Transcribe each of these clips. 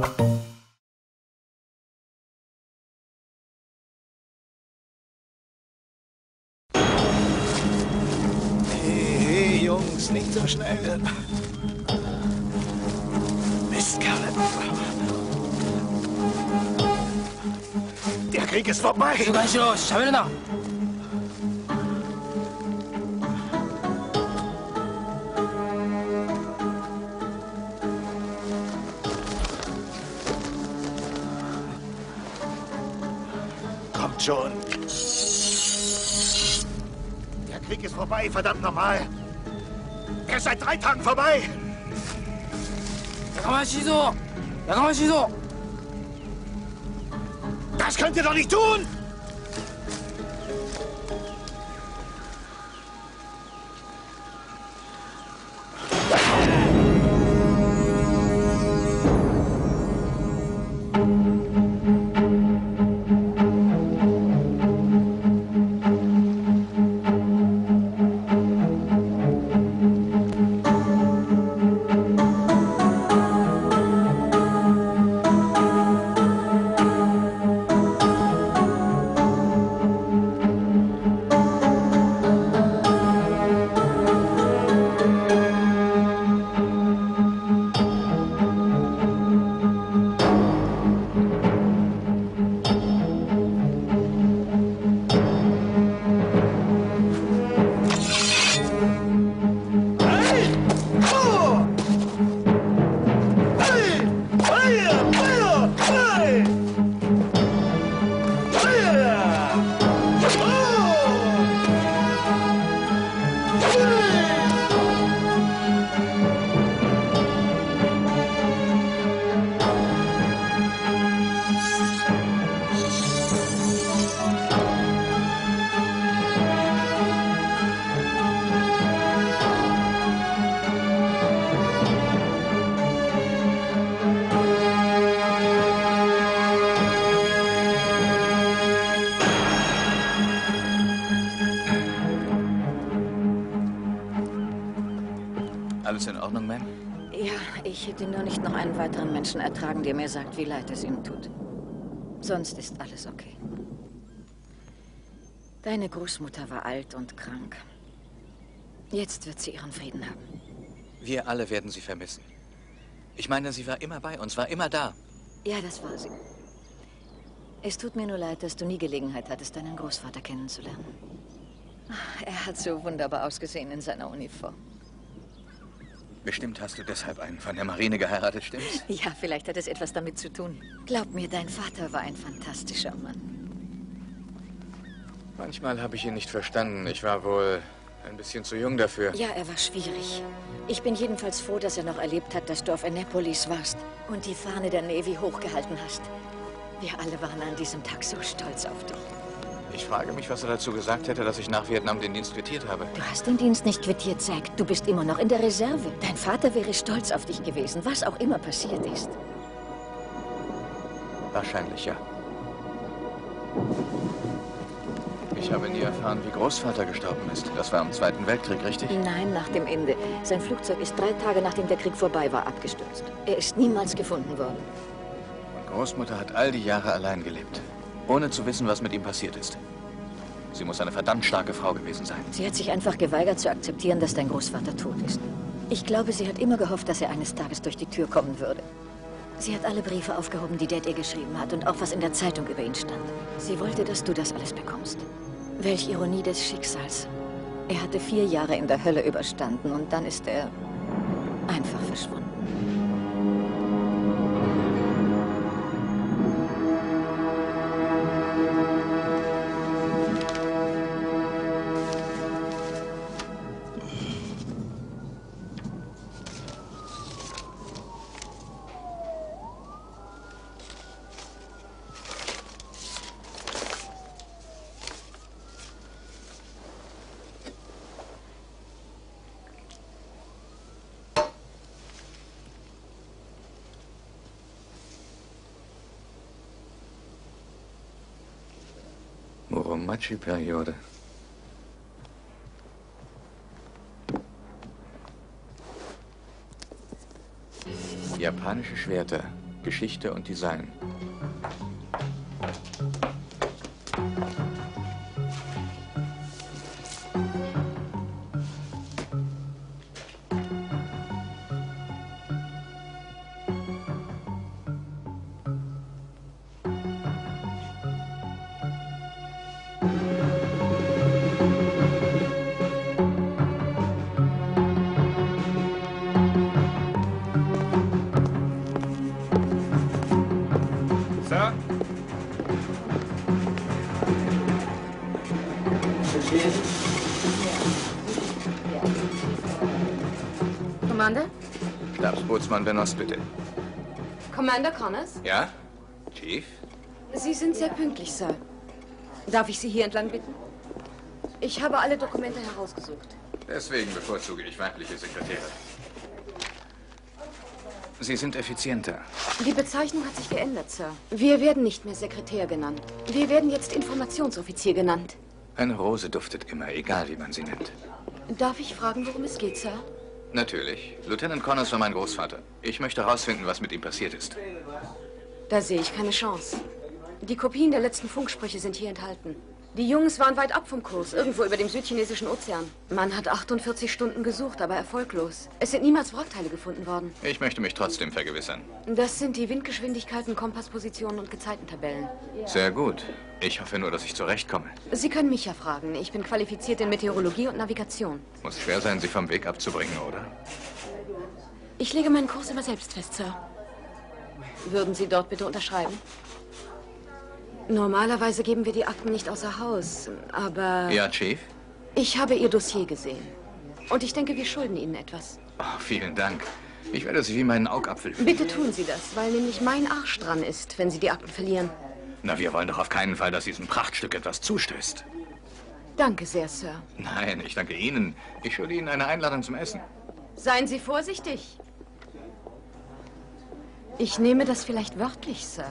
Hey, Jungs, nicht so schnell. Mistkerle. Der Krieg ist vorbei. Kommt schon. Der Krieg ist vorbei, verdammt nochmal. Er ist seit 3 Tagen vorbei. Das könnt ihr doch nicht tun! Alles in Ordnung, Ma'am? Ja, ich hätte nur nicht noch einen weiteren Menschen ertragen, der mir sagt, wie leid es ihm tut. Sonst ist alles okay. Deine Großmutter war alt und krank. Jetzt wird sie ihren Frieden haben. Wir alle werden sie vermissen. Ich meine, sie war immer bei uns, war immer da. Ja, das war sie. Es tut mir nur leid, dass du nie Gelegenheit hattest, deinen Großvater kennenzulernen. Er hat so wunderbar ausgesehen in seiner Uniform. Bestimmt hast du deshalb einen von der Marine geheiratet, stimmt's? Ja, vielleicht hat es etwas damit zu tun. Glaub mir, dein Vater war ein fantastischer Mann. Manchmal habe ich ihn nicht verstanden. Ich war wohl ein bisschen zu jung dafür. Ja, er war schwierig. Ich bin jedenfalls froh, dass er noch erlebt hat, dass du auf Annapolis warst und die Fahne der Navy hochgehalten hast. Wir alle waren an diesem Tag so stolz auf dich. Ich frage mich, was er dazu gesagt hätte, dass ich nach Vietnam den Dienst quittiert habe. Du hast den Dienst nicht quittiert, Zack. Du bist immer noch in der Reserve. Dein Vater wäre stolz auf dich gewesen, was auch immer passiert ist. Wahrscheinlich, ja. Ich habe nie erfahren, wie Großvater gestorben ist. Das war im Zweiten Weltkrieg, richtig? Nein, nach dem Ende. Sein Flugzeug ist 3 Tage, nachdem der Krieg vorbei war, abgestürzt. Er ist niemals gefunden worden. Und Großmutter hat all die Jahre allein gelebt. Ohne zu wissen, was mit ihm passiert ist. Sie muss eine verdammt starke Frau gewesen sein. Sie hat sich einfach geweigert zu akzeptieren, dass dein Großvater tot ist. Ich glaube, sie hat immer gehofft, dass er eines Tages durch die Tür kommen würde. Sie hat alle Briefe aufgehoben, die Dad ihr geschrieben hat und auch was in der Zeitung über ihn stand. Sie wollte, dass du das alles bekommst. Welch Ironie des Schicksals. Er hatte 4 Jahre in der Hölle überstanden und dann ist er einfach verschwunden. Muromachi-Periode. Japanische Schwerter. Geschichte und Design. Sir? Commander? Stabsbootsmann Venost, bitte. Commander Connors? Ja? Chief? Sie sind sehr pünktlich, Sir. Darf ich Sie hier entlang bitten? Ich habe alle Dokumente herausgesucht. Deswegen bevorzuge ich weibliche Sekretäre. Sie sind effizienter. Die Bezeichnung hat sich geändert, Sir. Wir werden nicht mehr Sekretär genannt. Wir werden jetzt Informationsoffizier genannt. Eine Rose duftet immer, egal wie man sie nennt. Darf ich fragen, worum es geht, Sir? Natürlich. Lieutenant Connors war mein Großvater. Ich möchte herausfinden, was mit ihm passiert ist. Da sehe ich keine Chance. Die Kopien der letzten Funksprüche sind hier enthalten. Die Jungs waren weit ab vom Kurs, irgendwo über dem südchinesischen Ozean. Man hat 48 Stunden gesucht, aber erfolglos. Es sind niemals Wrackteile gefunden worden. Ich möchte mich trotzdem vergewissern. Das sind die Windgeschwindigkeiten, Kompasspositionen und Gezeitentabellen. Sehr gut. Ich hoffe nur, dass ich zurechtkomme. Sie können mich ja fragen. Ich bin qualifiziert in Meteorologie und Navigation. Muss schwer sein, Sie vom Weg abzubringen, oder? Ich lege meinen Kurs immer selbst fest, Sir. Würden Sie dort bitte unterschreiben? Normalerweise geben wir die Akten nicht außer Haus, aber... Ja, Chief? Ich habe Ihr Dossier gesehen. Und ich denke, wir schulden Ihnen etwas. Oh, vielen Dank. Ich werde Sie wie meinen Augapfel hüten. Bitte tun Sie das, weil nämlich mein Arsch dran ist, wenn Sie die Akten verlieren. Na, wir wollen doch auf keinen Fall, dass diesem Prachtstück etwas zustößt. Danke sehr, Sir. Nein, ich danke Ihnen. Ich schulde Ihnen eine Einladung zum Essen. Seien Sie vorsichtig. Ich nehme das vielleicht wörtlich, Sir.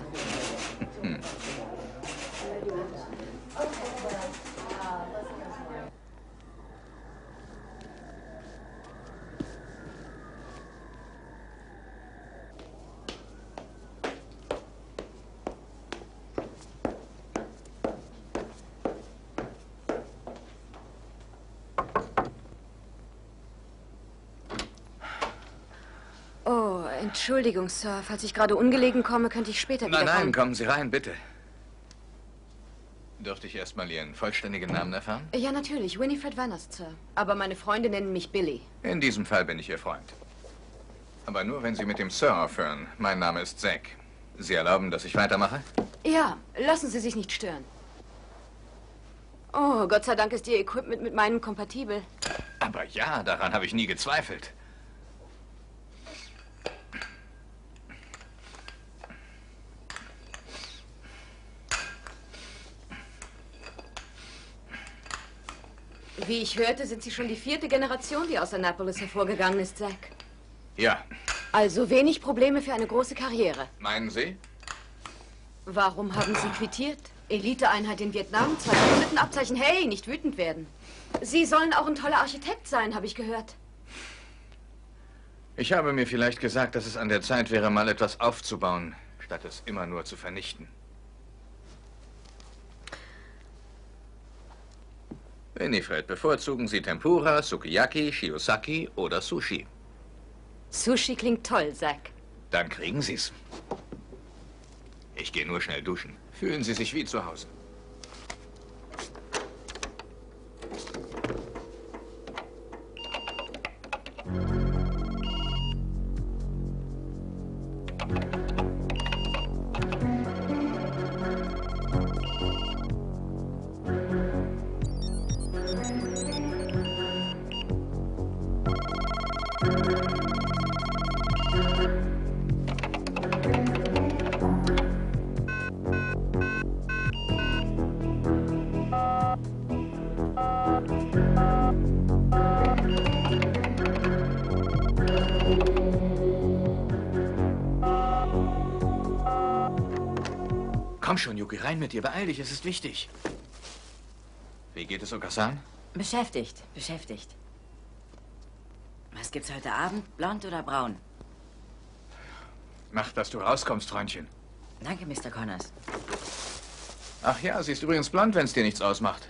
Oh, Entschuldigung, Sir. Falls ich gerade ungelegen komme, könnte ich später Nein, wiederkommen. nein, kommen Sie rein, bitte. Dürfte ich erst mal Ihren vollständigen Namen erfahren? Ja, natürlich. Winifred Venost, Sir. Aber meine Freunde nennen mich Billy. In diesem Fall bin ich Ihr Freund. Aber nur, wenn Sie mit dem Sir aufhören. Mein Name ist Zack. Sie erlauben, dass ich weitermache? Ja, lassen Sie sich nicht stören. Oh, Gott sei Dank ist Ihr Equipment mit meinem kompatibel. Aber ja, daran habe ich nie gezweifelt. Wie ich hörte, sind Sie schon die 4. Generation, die aus Annapolis hervorgegangen ist, Zack. Ja. Also wenig Probleme für eine große Karriere. Meinen Sie? Warum haben Sie quittiert? Eliteeinheit in Vietnam, 2 Verbündetenabzeichen. Hey, nicht wütend werden. Sie sollen auch ein toller Architekt sein, habe ich gehört. Ich habe mir vielleicht gesagt, dass es an der Zeit wäre, mal etwas aufzubauen, statt es immer nur zu vernichten. Winifred, bevorzugen Sie Tempura, Sukiyaki, Shiosaki oder Sushi? Sushi klingt toll, Zack. Dann kriegen Sie's. Ich gehe nur schnell duschen. Fühlen Sie sich wie zu Hause. Komm schon, Yuki, rein mit dir. Beeil dich, es ist wichtig. Wie geht es, Okasan? Beschäftigt, beschäftigt. Was gibt's heute Abend? Blond oder braun? Mach, dass du rauskommst, Freundchen. Danke, Mr. Connors. Ach ja, sie ist übrigens blond, wenn es dir nichts ausmacht.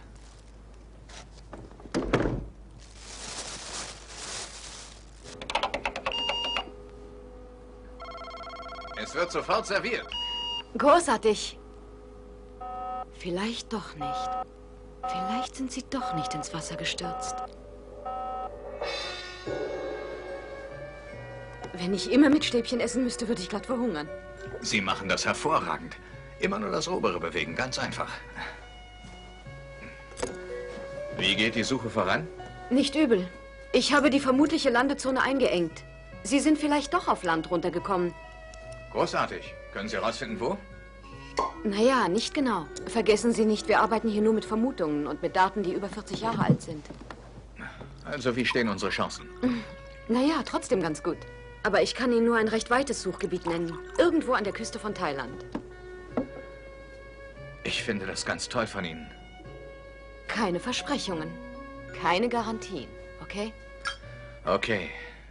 Es wird sofort serviert. Großartig. Vielleicht doch nicht. Vielleicht sind sie doch nicht ins Wasser gestürzt. Wenn ich immer mit Stäbchen essen müsste, würde ich glatt verhungern. Sie machen das hervorragend. Immer nur das obere bewegen, ganz einfach. Wie geht die Suche voran? Nicht übel. Ich habe die vermutliche Landezone eingeengt. Sie sind vielleicht doch auf Land runtergekommen. Großartig. Können Sie herausfinden, wo? Naja, nicht genau. Vergessen Sie nicht, wir arbeiten hier nur mit Vermutungen und mit Daten, die über 40 Jahre alt sind. Also, wie stehen unsere Chancen? Naja, trotzdem ganz gut. Aber ich kann Ihnen nur ein recht weites Suchgebiet nennen. Irgendwo an der Küste von Thailand. Ich finde das ganz toll von Ihnen. Keine Versprechungen. Keine Garantien, okay? Okay.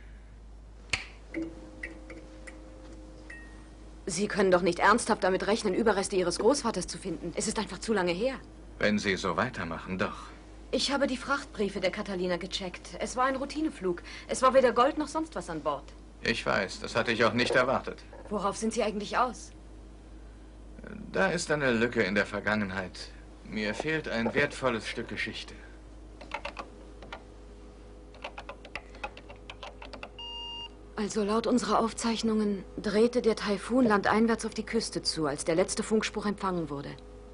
Sie können doch nicht ernsthaft damit rechnen, Überreste Ihres Großvaters zu finden. Es ist einfach zu lange her. Wenn Sie so weitermachen, doch. Ich habe die Frachtbriefe der Catalina gecheckt. Es war ein Routineflug. Es war weder Gold noch sonst was an Bord. Ich weiß, das hatte ich auch nicht erwartet. Worauf sind Sie eigentlich aus? Da ist eine Lücke in der Vergangenheit. Mir fehlt ein wertvolles Stück Geschichte. Also laut unserer Aufzeichnungen drehte der Taifun landeinwärts auf die Küste zu, als der letzte Funkspruch empfangen wurde.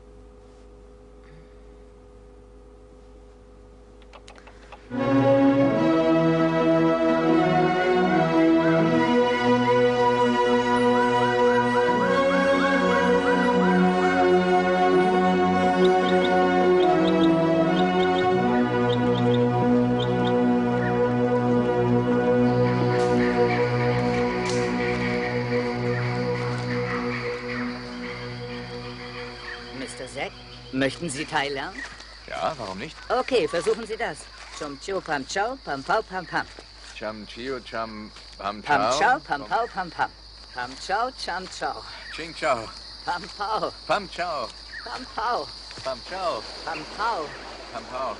Mr. Zack, möchten Sie Thai lernen? Ja, warum nicht? Okay, versuchen Sie das. Chum Chio Pam Chow, Pam Pau Pam Pam. Cham Chio Cham Pam Pam Chao. Chow, Pam Pau Pam Pam. Pam Chow, Cham Chow. Ching Chao. Pam Pau, Pam Chao. Pam Pau, Pam Chao. Pam Pau. Pam Pao.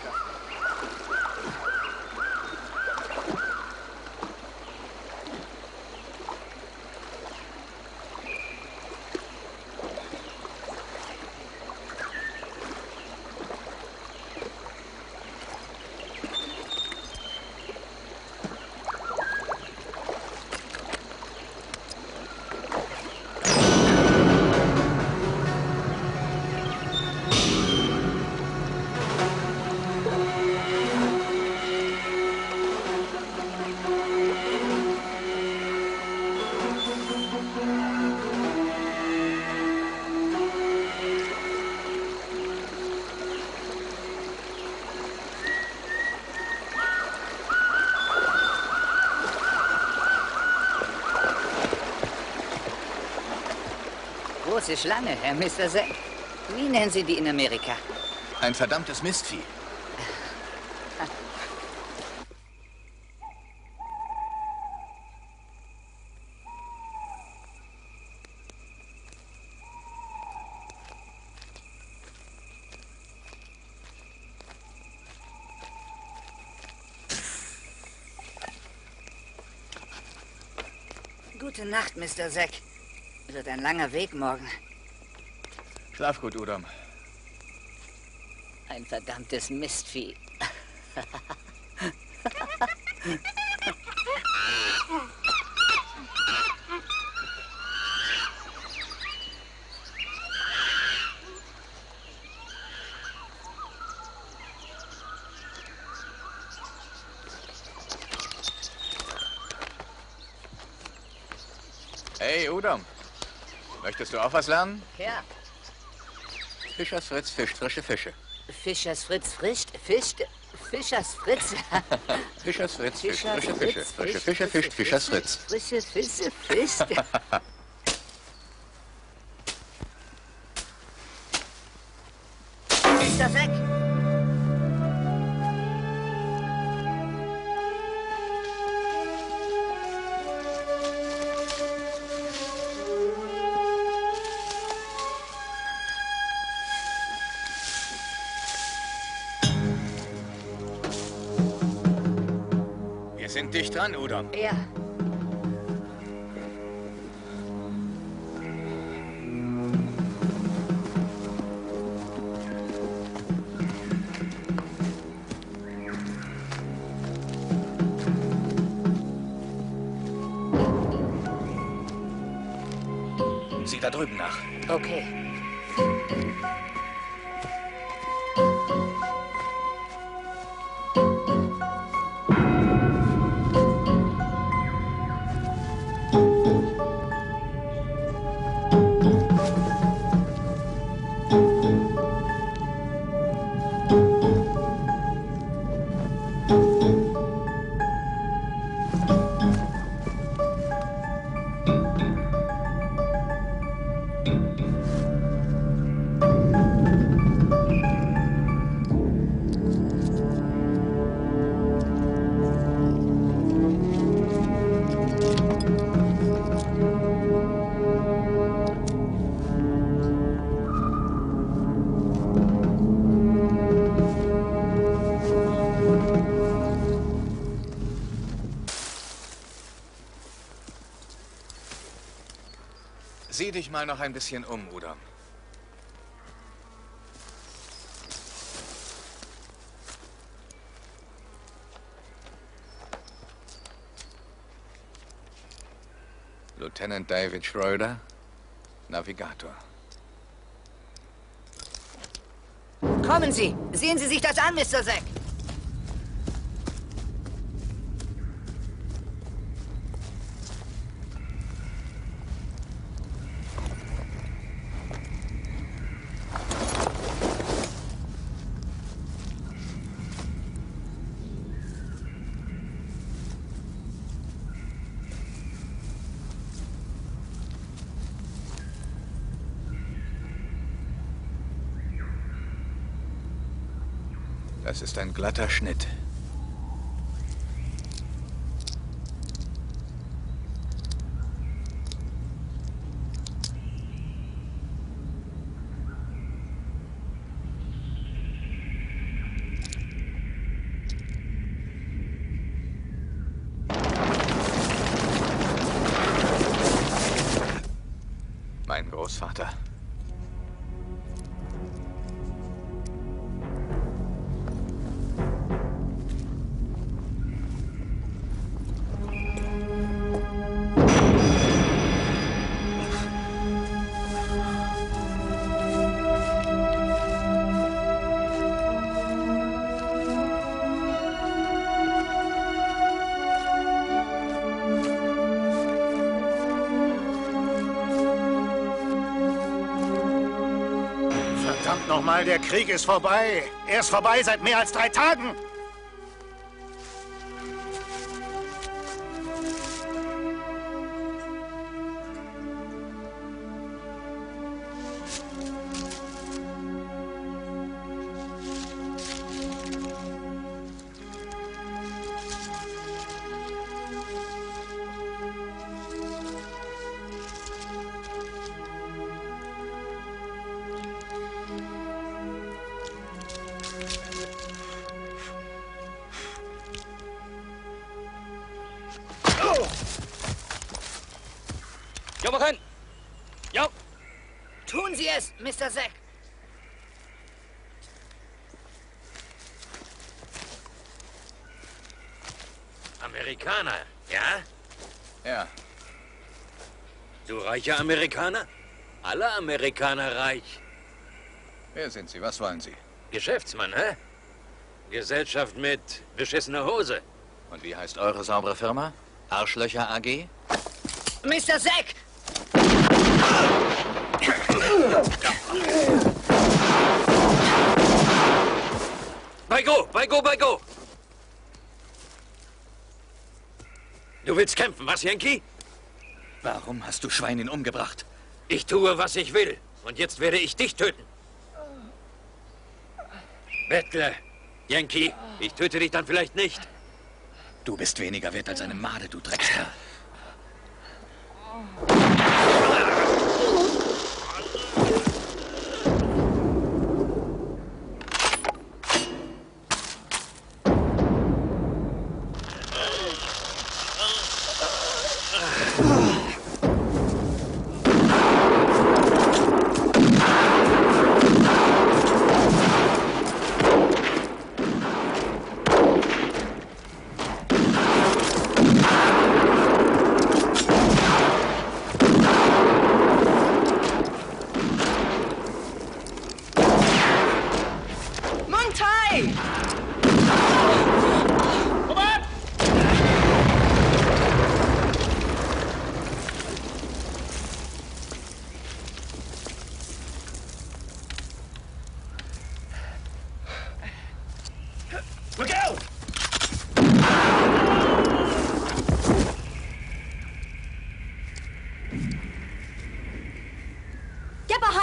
Große Schlange, Herr Mr. Zack. Wie nennen Sie die in Amerika? Ein verdammtes Mistvieh. Gute Nacht, Mr. Zack. Wird ein langer Weg morgen. Schlaf gut, Udom. Ein verdammtes Mistvieh. Hey, Udom. Möchtest du auch was lernen? Ja. Fischers Fritz fischt frische Fische. Fischers Fritz frischt, fischt. Fischers Fritz. Fischers Fritz fischt Fischers frische Fische. Fritz Frische Fische fischt Fischers Fritz. Frische Fische fischt. Mr. Zack. Denk dicht dran, Udom. Ja. Sieh da drüben nach. Okay. Sieh dich mal noch ein bisschen um, Udom. Lieutenant David Schroeder, Navigator. Kommen Sie! Sehen Sie sich das an, Mr. Zack! Das ist ein glatter Schnitt. Mein Großvater. Verdammt nochmal, der Krieg ist vorbei. Er ist vorbei seit mehr als 3 Tagen. Jobberchen! Ja! Tun Sie es, Mr. Zack! Amerikaner, ja? Ja, Du reicher Amerikaner? Alle Amerikaner reich. wer sind Sie? Was wollen Sie? Geschäftsmann, hä? Gesellschaft mit beschissener Hose. Und wie heißt eure saubere Firma? Arschlöcher AG? Mr. Zack! Bei go! Du willst kämpfen, was, Yankee? Warum hast du Schwein ihn umgebracht? Ich tue, was ich will. Und jetzt werde ich dich töten. Bettler. Yankee, ich töte dich dann vielleicht nicht. Du bist weniger wert als eine Made, du Dreckskerl.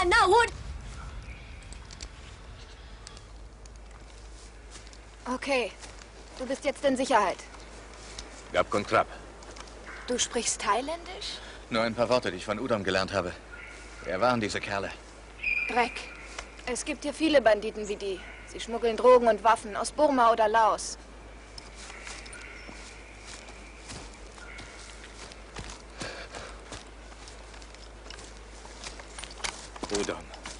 หน้าวุ้น Okay, du bist jetzt in Sicherheit. Gab und Klapp. Du sprichst Thailändisch? Nur ein paar Worte, die ich von Udom gelernt habe. Wer waren diese Kerle? Dreck. Es gibt hier viele Banditen wie die. Sie schmuggeln Drogen und Waffen aus Burma oder Laos. Udom.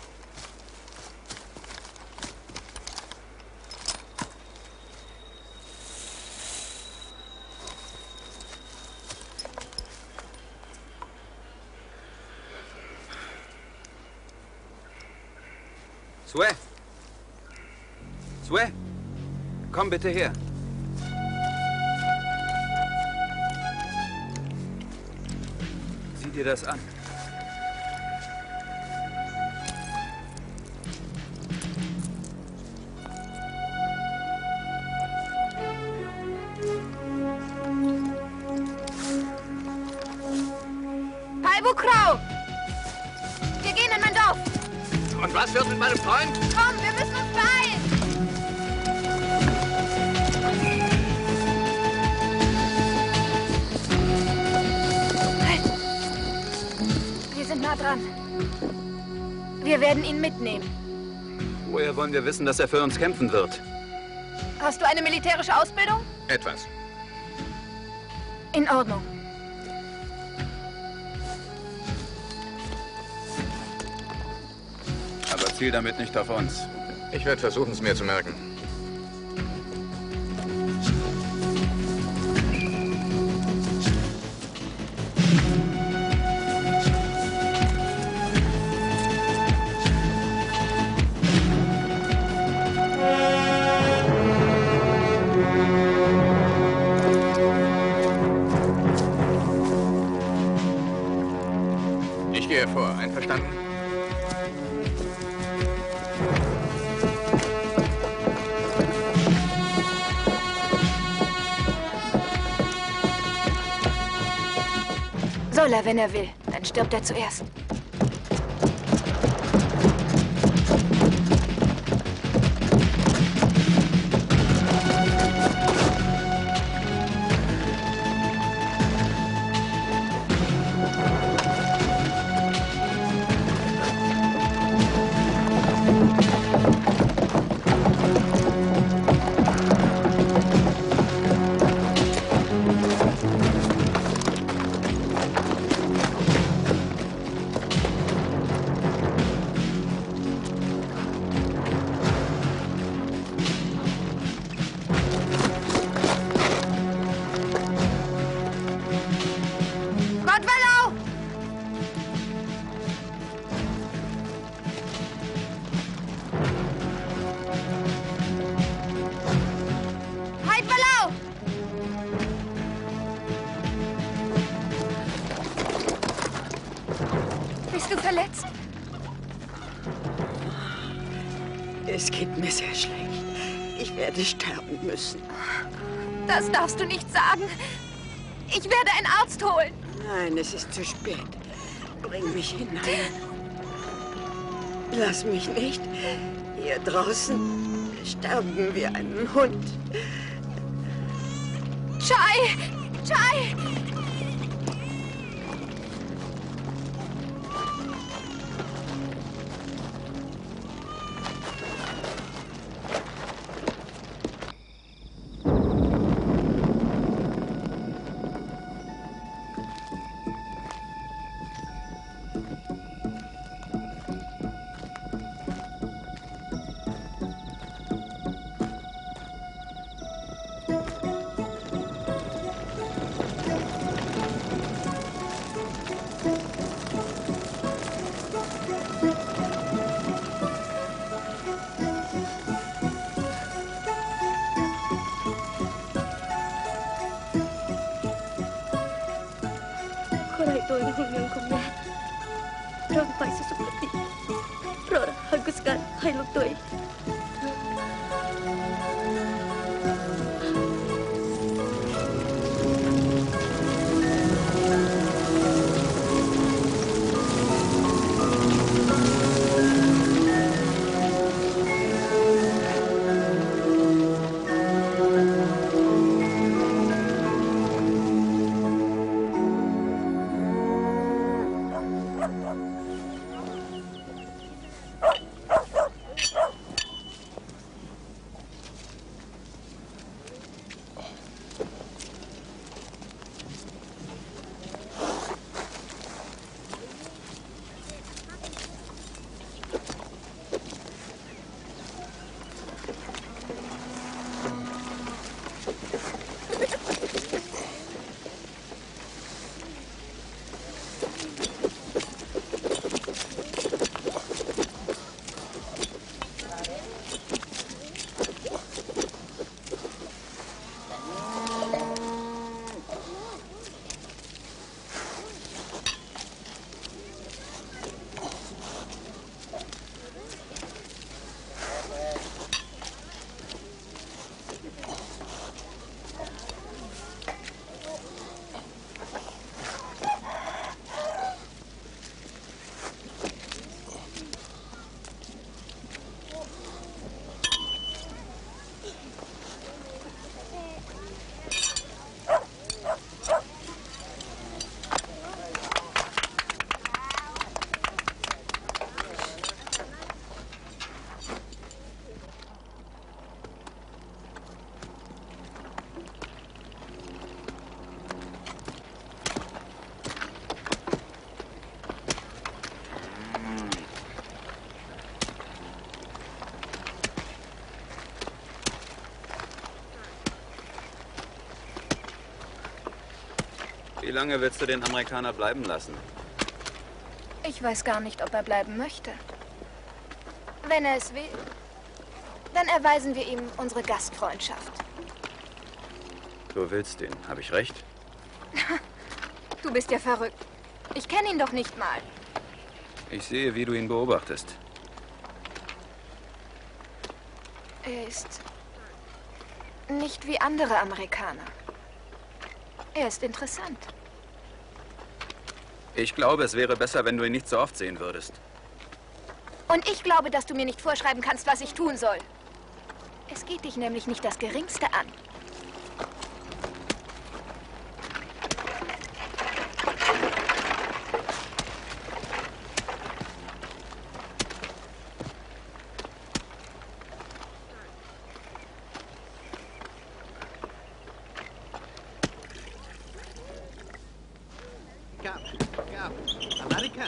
Sue! Sue! Komm bitte her. Sieh dir das an. Hai Bukrau! Wir gehen in mein Dorf! Und was wird mit meinem Freund? Komm, wir müssen uns beeilen! Halt! Wir sind nah dran. Wir werden ihn mitnehmen. Woher wollen wir wissen, dass er für uns kämpfen wird? Hast du eine militärische Ausbildung? Etwas. In Ordnung. Aber ziel damit nicht auf uns. Ich werde versuchen, es mir zu merken. Ich gehe vor. Einverstanden? Soll er, wenn er will. Dann stirbt er zuerst. Bist du verletzt? Es geht mir sehr schlecht. Ich werde sterben müssen. Das darfst du nicht sagen. Ich werde einen Arzt holen. Nein, es ist zu spät. Bring mich hinein. Lass mich nicht. Hier draußen sterben wir einen Hund. Chai! Chai! tôi là hôn nhân của mẹ. Sampai seperti Rora hanguskan hailuk tôi. Wie lange willst du den Amerikaner bleiben lassen? Ich weiß gar nicht, ob er bleiben möchte. Wenn er es will, dann erweisen wir ihm unsere Gastfreundschaft. Du willst ihn, habe ich recht? Du bist ja verrückt. Ich kenne ihn doch nicht mal. Ich sehe, wie du ihn beobachtest. Er ist nicht wie andere Amerikaner. Er ist interessant. Ich glaube, es wäre besser, wenn du ihn nicht so oft sehen würdest. Und ich glaube, dass du mir nicht vorschreiben kannst, was ich tun soll. Es geht dich nämlich nicht das Geringste an. Amerika.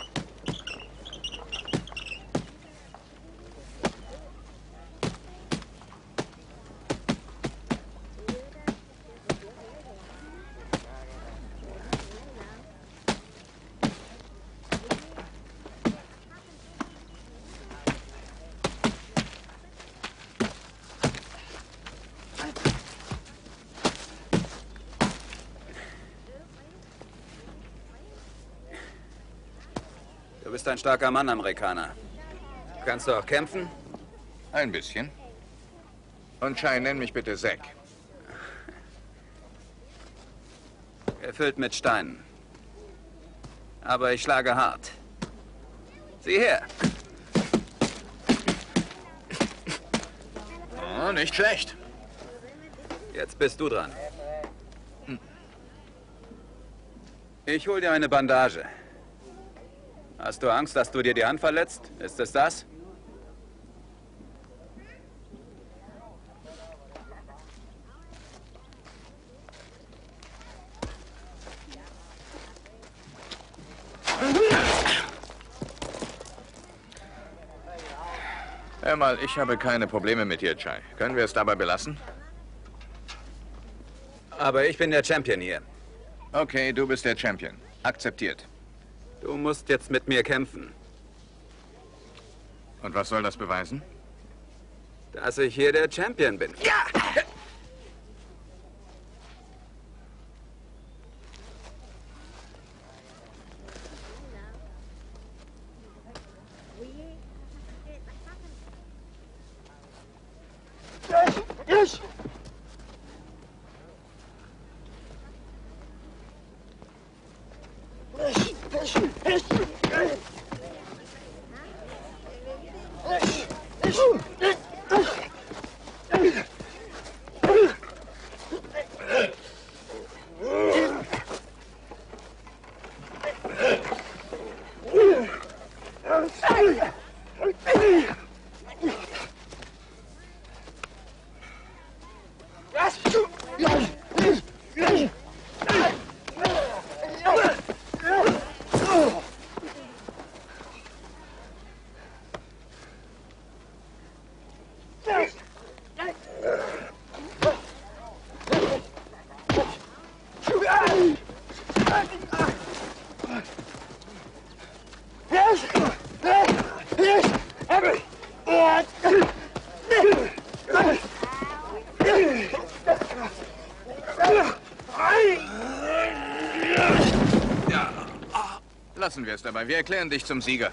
Du bist ein starker Mann, Amerikaner. Kannst du auch kämpfen? Ein bisschen. Und Chai, nenn mich bitte Zack. Gefüllt mit Steinen. Aber ich schlage hart. Sieh her. Oh, nicht schlecht. Jetzt bist du dran. Ich hol dir eine Bandage. Hast du Angst, dass du dir die Hand verletzt? Ist es das? Hör mal, ich habe keine Probleme mit dir, Chai. Können wir es dabei belassen? Aber ich bin der Champion hier. Okay, du bist der Champion. Akzeptiert. Du musst jetzt mit mir kämpfen. Und was soll das beweisen? Dass ich hier der Champion bin. Ja! Lassen wir es dabei. Wir erklären dich zum Sieger.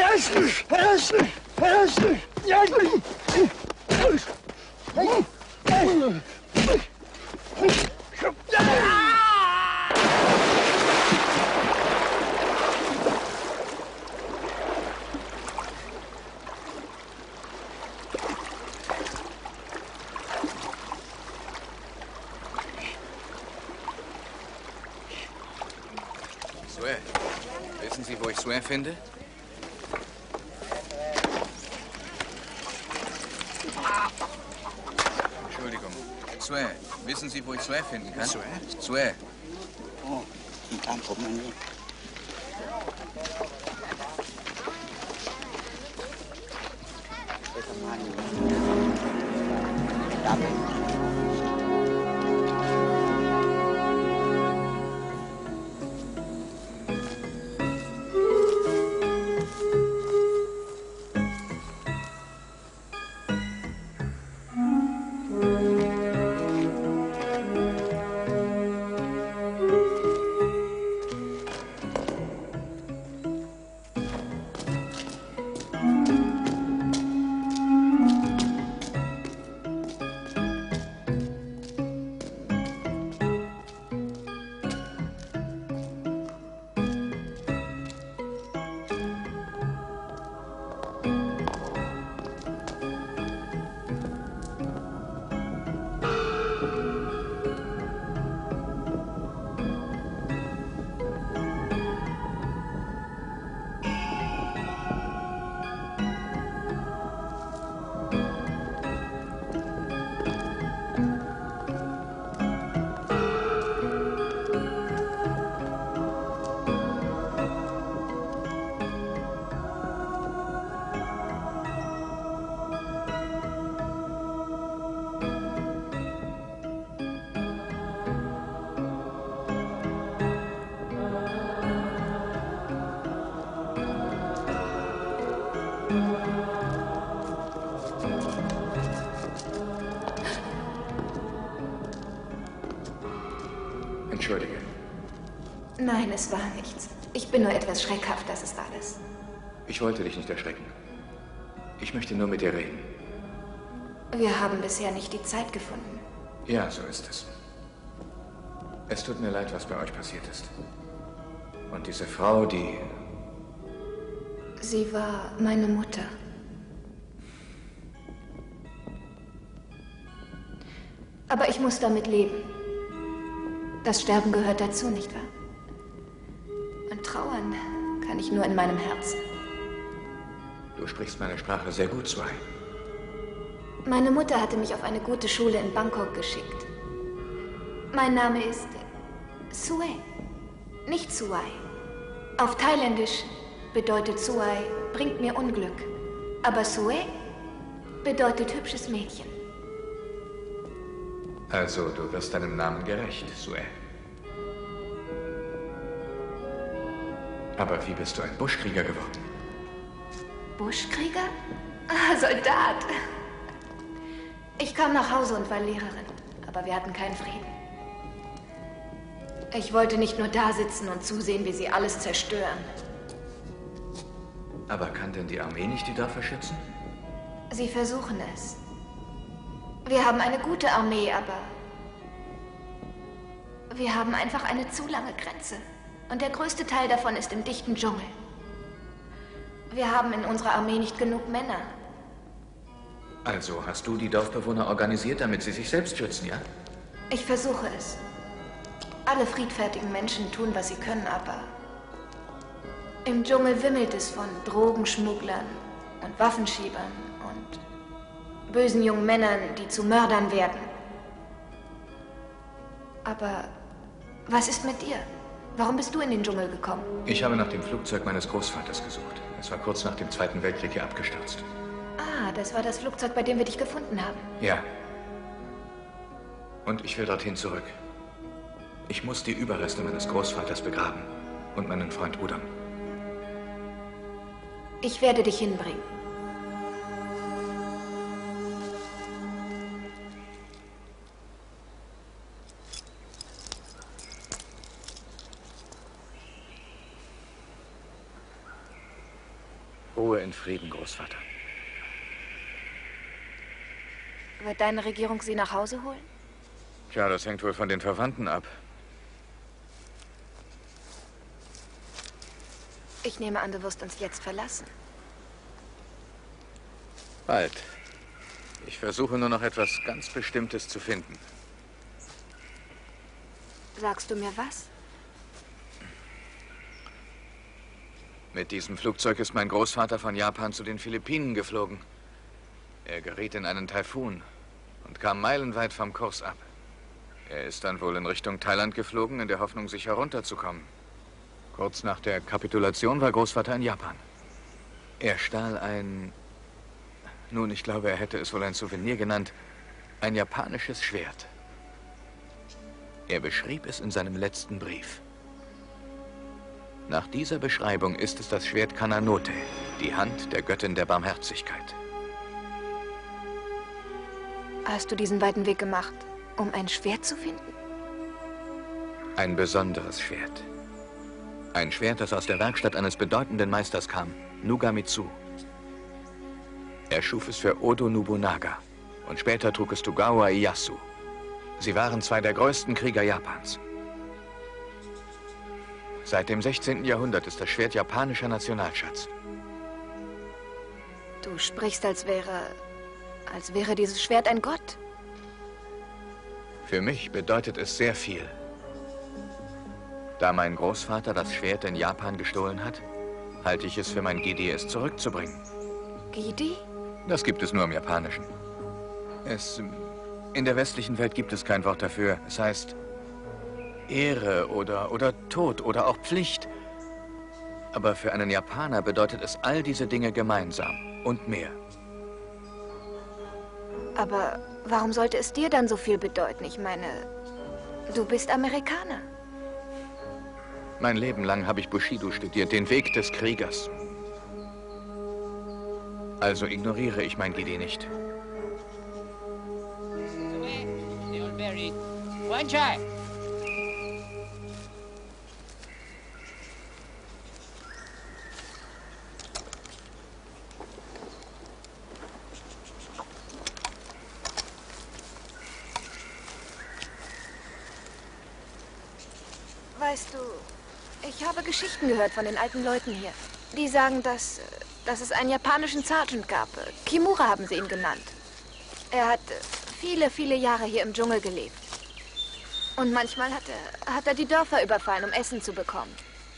Sue, wissen Sie, wo ich Sue finde? Entschuldigung. Sue, wissen Sie, wo ich Sue finden kann? Sue? Sue. Oh, kein Problem. entschuldige. Nein, es war nichts. Ich bin nur etwas schreckhaft, das ist alles. Ich wollte dich nicht erschrecken. Ich möchte nur mit dir reden. Wir haben bisher nicht die Zeit gefunden. Ja, so ist es. Es tut mir leid, was bei euch passiert ist. Und diese Frau, die... Sie war meine Mutter. Aber ich muss damit leben. Das Sterben gehört dazu, nicht wahr? Und trauern kann ich nur in meinem Herzen. Du sprichst meine Sprache sehr gut, Suai. Meine Mutter hatte mich auf eine gute Schule in Bangkok geschickt. Mein Name ist Sue, nicht Suai. Auf Thailändisch bedeutet Suai, bringt mir Unglück. Aber Sue bedeutet hübsches Mädchen. Also, du wirst deinem Namen gerecht, Sue. Aber wie bist du ein Buschkrieger geworden? Buschkrieger? Ah, Soldat. Ich kam nach Hause und war Lehrerin, aber wir hatten keinen Frieden. Ich wollte nicht nur da sitzen und zusehen, wie sie alles zerstören. Aber kann denn die Armee nicht die Dörfer schützen? Sie versuchen es. Wir haben eine gute Armee, aber wir haben einfach eine zu lange Grenze. Und der größte Teil davon ist im dichten Dschungel. Wir haben in unserer Armee nicht genug Männer. Also hast du die Dorfbewohner organisiert, damit sie sich selbst schützen, ja? Ich versuche es. Alle friedfertigen Menschen tun, was sie können, aber im Dschungel wimmelt es von Drogenschmugglern und Waffenschiebern und bösen jungen Männern, die zu Mördern werden. Aber was ist mit dir? Warum bist du in den Dschungel gekommen? Ich habe nach dem Flugzeug meines Großvaters gesucht. Es war kurz nach dem Zweiten Weltkrieg hier abgestürzt. Ah, das war das Flugzeug, bei dem wir dich gefunden haben. Ja. Und ich will dorthin zurück. Ich muss die Überreste meines Großvaters begraben. Und meinen Freund Udam. Ich werde dich hinbringen. Ruhe in Frieden, Großvater. Wird deine Regierung sie nach Hause holen? Tja, das hängt wohl von den Verwandten ab. Ich nehme an, du wirst uns jetzt verlassen. Bald. Ich versuche nur noch etwas ganz Bestimmtes zu finden. Sagst du mir was? Mit diesem Flugzeug ist mein Großvater von Japan zu den Philippinen geflogen. Er geriet in einen Taifun und kam meilenweit vom Kurs ab. Er ist dann wohl in Richtung Thailand geflogen, in der Hoffnung, sicher runterzukommen. Kurz nach der Kapitulation war Großvater in Japan. Er stahl ein... Nun, ich glaube, er hätte es wohl ein Souvenir genannt. Ein japanisches Schwert. Er beschrieb es in seinem letzten Brief. Nach dieser Beschreibung ist es das Schwert Kananote, die Hand der Göttin der Barmherzigkeit. Hast du diesen weiten Weg gemacht, um ein Schwert zu finden? Ein besonderes Schwert. Ein Schwert, das aus der Werkstatt eines bedeutenden Meisters kam, Nugamitsu. Er schuf es für Oda Nobunaga und später trug es Togawa Ieyasu. Sie waren zwei der größten Krieger Japans. Seit dem 16. Jahrhundert ist das Schwert japanischer Nationalschatz. Du sprichst, als wäre dieses Schwert ein Gott. Für mich bedeutet es sehr viel. Da mein Großvater das Schwert in Japan gestohlen hat, halte ich es für mein Gidi, es zurückzubringen. Gidi? Das gibt es nur im Japanischen. In der westlichen Welt gibt es kein Wort dafür. Es heißt Ehre oder Tod oder auch Pflicht. Aber für einen Japaner bedeutet es all diese Dinge gemeinsam und mehr. Aber warum sollte es dir dann so viel bedeuten? Ich meine, du bist Amerikaner. Mein Leben lang habe ich Bushido studiert, den Weg des Kriegers. Also ignoriere ich mein Gidi nicht. Weißt du, ich habe Geschichten gehört von den alten Leuten hier. Die sagen, dass es einen japanischen Sergeant gab. Kimura haben sie ihn genannt. Er hat viele, viele Jahre hier im Dschungel gelebt. Und manchmal hat er die Dörfer überfallen, um Essen zu bekommen.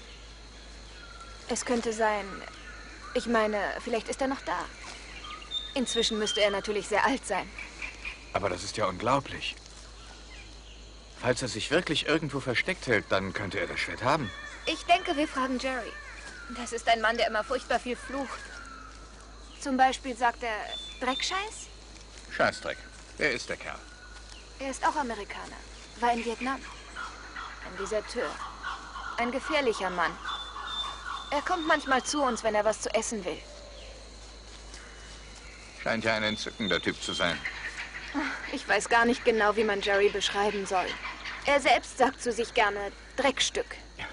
Es könnte sein, ich meine, vielleicht ist er noch da. Inzwischen müsste er natürlich sehr alt sein. Aber das ist ja unglaublich. Falls er sich wirklich irgendwo versteckt hält, dann könnte er das Schwert haben. Ich denke, wir fragen Jerry. Das ist ein Mann, der immer furchtbar viel flucht. Zum Beispiel sagt er Dreckscheiß? Scheißdreck. Wer ist der Kerl? Er ist auch Amerikaner. War in Vietnam. Ein Deserteur. Ein gefährlicher Mann. Er kommt manchmal zu uns, wenn er was zu essen will. Scheint ja ein entzückender Typ zu sein. Ich weiß gar nicht genau, wie man Jerry beschreiben soll. Er selbst sagt zu sich gerne Dreckstück.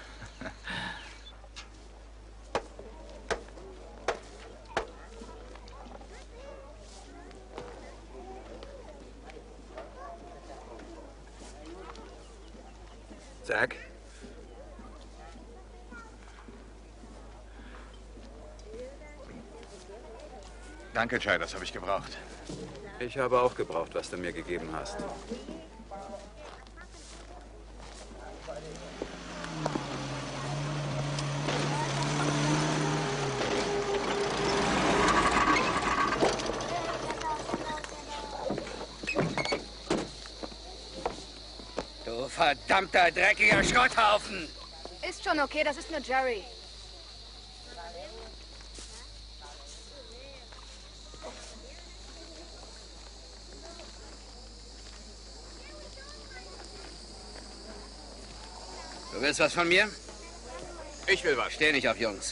Zack? Danke, Chai, das habe ich gebraucht. Ich habe auch gebraucht, was du mir gegeben hast. Du verdammter, dreckiger Schrotthaufen! Ist schon okay, das ist nur Jerry. Du willst was von mir? Ich will was. Steh nicht auf Jungs.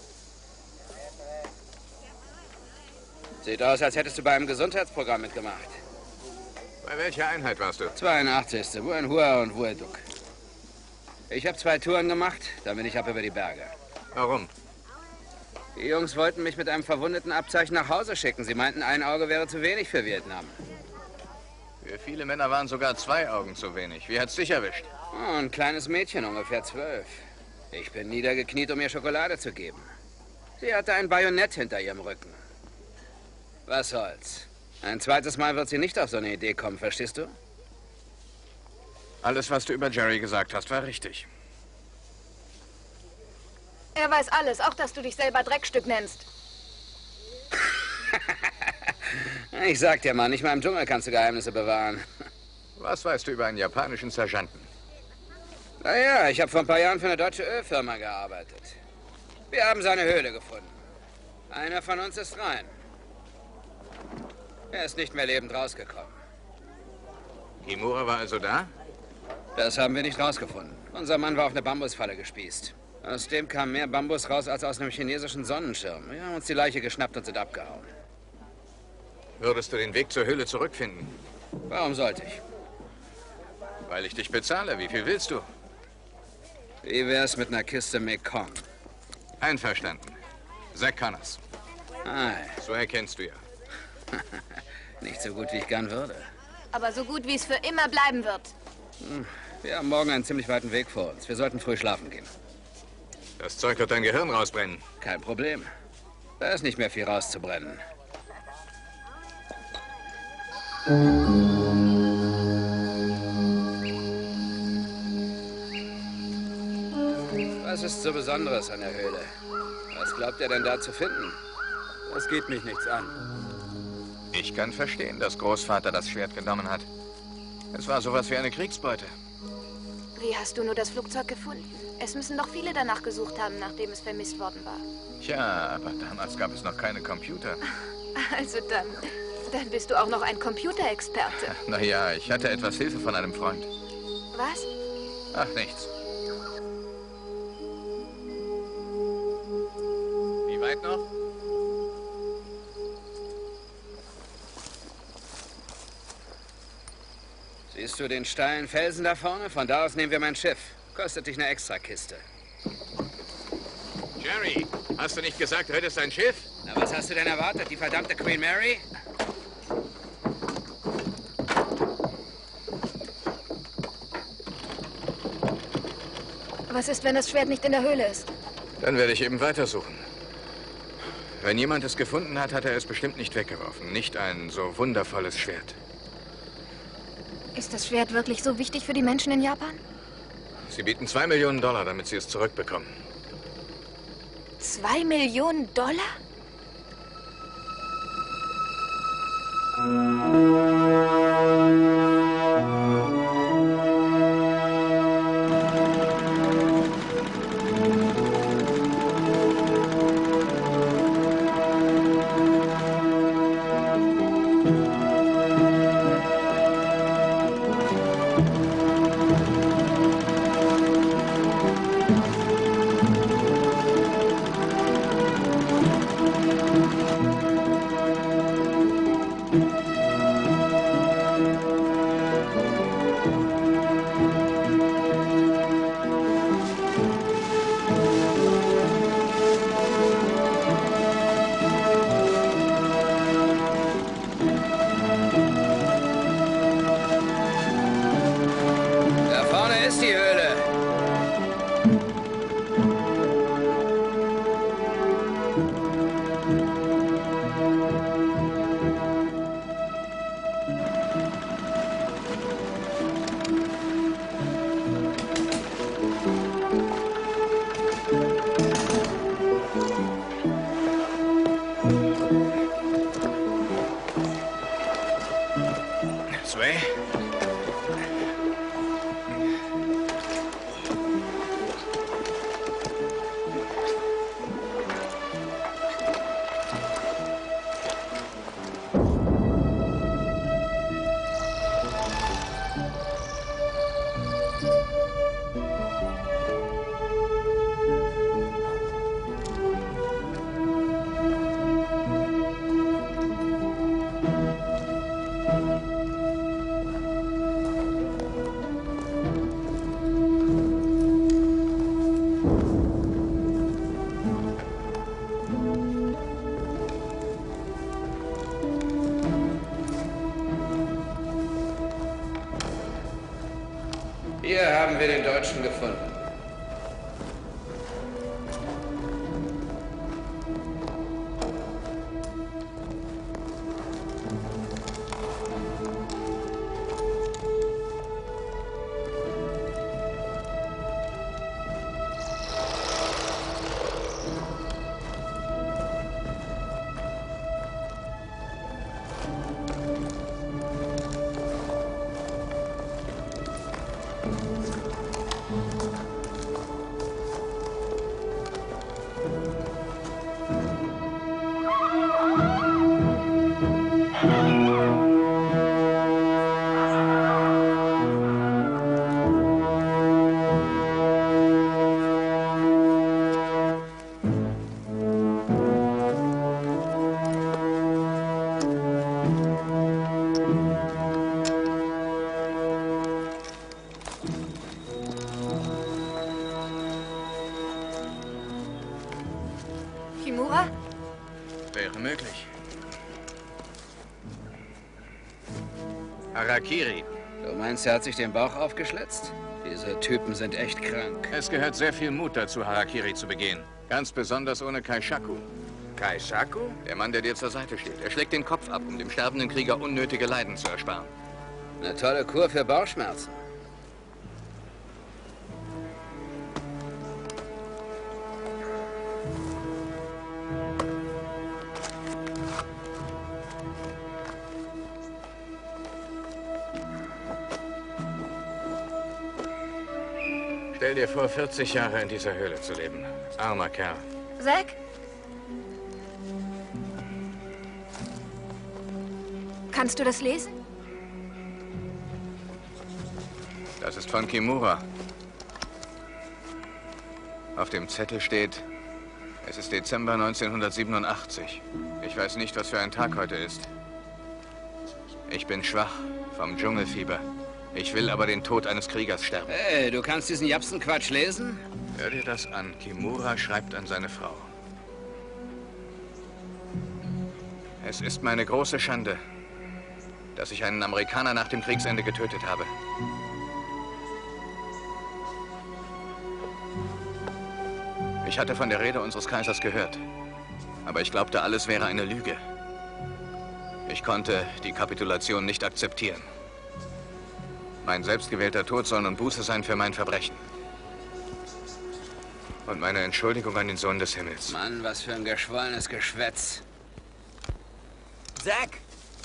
Sieht aus, als hättest du bei einem Gesundheitsprogramm mitgemacht. Bei welcher Einheit warst du? 82. Buen Hua und Vueduc. Ich habe 2 Touren gemacht, dann bin ich ab über die Berge. Warum? Die Jungs wollten mich mit einem verwundeten Abzeichen nach Hause schicken. Sie meinten, ein Auge wäre zu wenig für Vietnam. Für viele Männer waren sogar 2 Augen zu wenig. Wie hat's dich erwischt? Oh, ein kleines Mädchen, ungefähr 12. Ich bin niedergekniet, um ihr Schokolade zu geben. Sie hatte ein Bajonett hinter ihrem Rücken. Was soll's? Ein zweites Mal wird sie nicht auf so eine Idee kommen, verstehst du? Alles, was du über Jerry gesagt hast, war richtig. Er weiß alles, auch dass du dich selber Dreckstück nennst. Ich sag dir mal, nicht mal im Dschungel kannst du Geheimnisse bewahren. Was weißt du über einen japanischen Sergeanten? Naja, ich habe vor ein paar Jahren für eine deutsche Ölfirma gearbeitet. Wir haben seine Höhle gefunden. Einer von uns ist rein. Er ist nicht mehr lebend rausgekommen. Kimura war also da? Das haben wir nicht rausgefunden. Unser Mann war auf eine Bambusfalle gespießt. Aus dem kam mehr Bambus raus als aus einem chinesischen Sonnenschirm. Wir haben uns die Leiche geschnappt und sind abgehauen. Würdest du den Weg zur Höhle zurückfinden? Warum sollte ich? Weil ich dich bezahle. Wie viel willst du? Wie wär's mit einer Kiste Mekong? Einverstanden. Zack Connors. Hi. So erkennst du ja. Nicht so gut, wie ich gern würde. Aber so gut, wie es für immer bleiben wird. Wir haben morgen einen ziemlich weiten Weg vor uns. Wir sollten früh schlafen gehen. Das Zeug wird dein Gehirn rausbrennen. Kein Problem. Da ist nicht mehr viel rauszubrennen. Was ist so Besonderes an der Höhle? Was glaubt ihr denn da zu finden? Das geht mich nichts an. Ich kann verstehen, dass Großvater das Schwert genommen hat. Es war sowas wie eine Kriegsbeute. Wie hast du nur das Flugzeug gefunden? Es müssen doch viele danach gesucht haben, nachdem es vermisst worden war. Tja, aber damals gab es noch keine Computer. Also dann bist du auch noch ein Computerexperte. Naja, ich hatte etwas Hilfe von einem Freund. Was? Ach, nichts. Wie weit noch? Siehst du den steilen Felsen da vorne? Von da aus nehmen wir mein Schiff. Kostet dich eine Extrakiste. Jerry, hast du nicht gesagt, du hättest ein Schiff? Na, was hast du denn erwartet? Die verdammte Queen Mary? Was ist, wenn das Schwert nicht in der Höhle ist? Dann werde ich eben weitersuchen. Wenn jemand es gefunden hat, hat er es bestimmt nicht weggeworfen. Nicht ein so wundervolles Schwert. Ist das Schwert wirklich so wichtig für die Menschen in Japan? Sie bieten $2 Millionen, damit sie es zurückbekommen. 2 Millionen Dollar? Hier haben wir den Deutschen gefunden. Kimura? Wäre möglich. Harakiri. Du meinst, er hat sich den Bauch aufgeschlitzt? Diese Typen sind echt krank. Es gehört sehr viel Mut dazu, Harakiri zu begehen. Ganz besonders ohne Kaishaku. Kaishaku? Der Mann, der dir zur Seite steht. Er schlägt den Kopf ab, um dem sterbenden Krieger unnötige Leiden zu ersparen. Eine tolle Kur für Bauchschmerzen. Stell dir vor, 40 Jahre in dieser Höhle zu leben. Armer Kerl. Zack? Kannst du das lesen? Das ist von Kimura. Auf dem Zettel steht, es ist Dezember 1987. Ich weiß nicht, was für ein Tag heute ist. Ich bin schwach vom Dschungelfieber. Ich will aber den Tod eines Kriegers sterben. Hey, du kannst diesen Japsen-Quatsch lesen? Hör dir das an. Kimura schreibt an seine Frau. Es ist meine große Schande, dass ich einen Amerikaner nach dem Kriegsende getötet habe. Ich hatte von der Rede unseres Kaisers gehört. Aber ich glaubte, alles wäre eine Lüge. Ich konnte die Kapitulation nicht akzeptieren. Mein selbstgewählter Tod soll nun Buße sein für mein Verbrechen. Und meine Entschuldigung an den Sohn des Himmels. Mann, was für ein geschwollenes Geschwätz. Zack!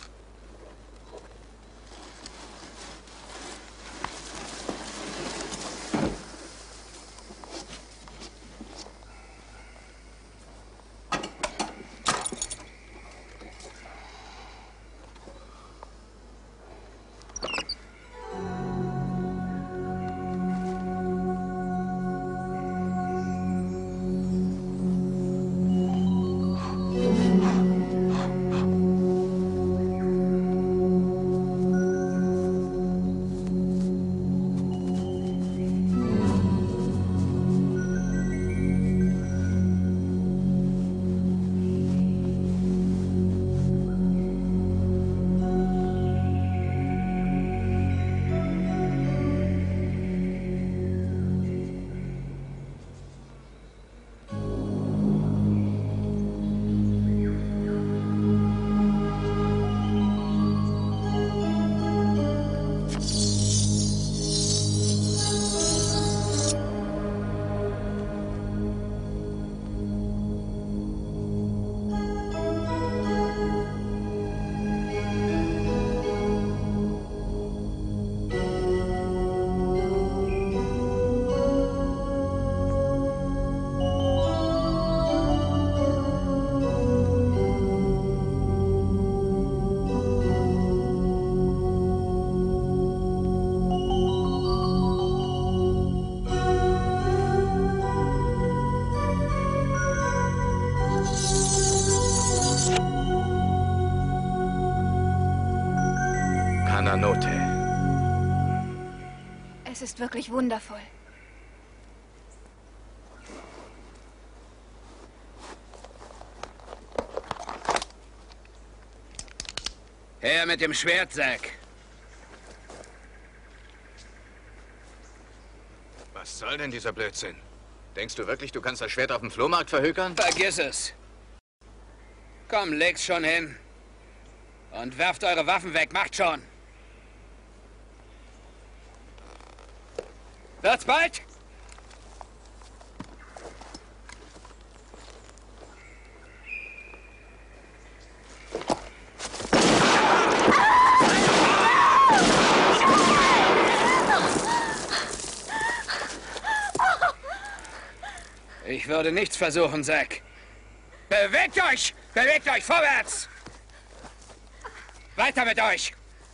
Es ist wirklich wundervoll. Her mit dem Schwert, Zack. Was soll denn dieser Blödsinn? Denkst du wirklich, du kannst das Schwert auf dem Flohmarkt verhökern? Vergiss es. Komm, legt's schon hin. Und werft eure Waffen weg, macht schon. Wird's bald? Ich würde nichts versuchen, Zack. Bewegt euch! Bewegt euch vorwärts! Weiter mit euch!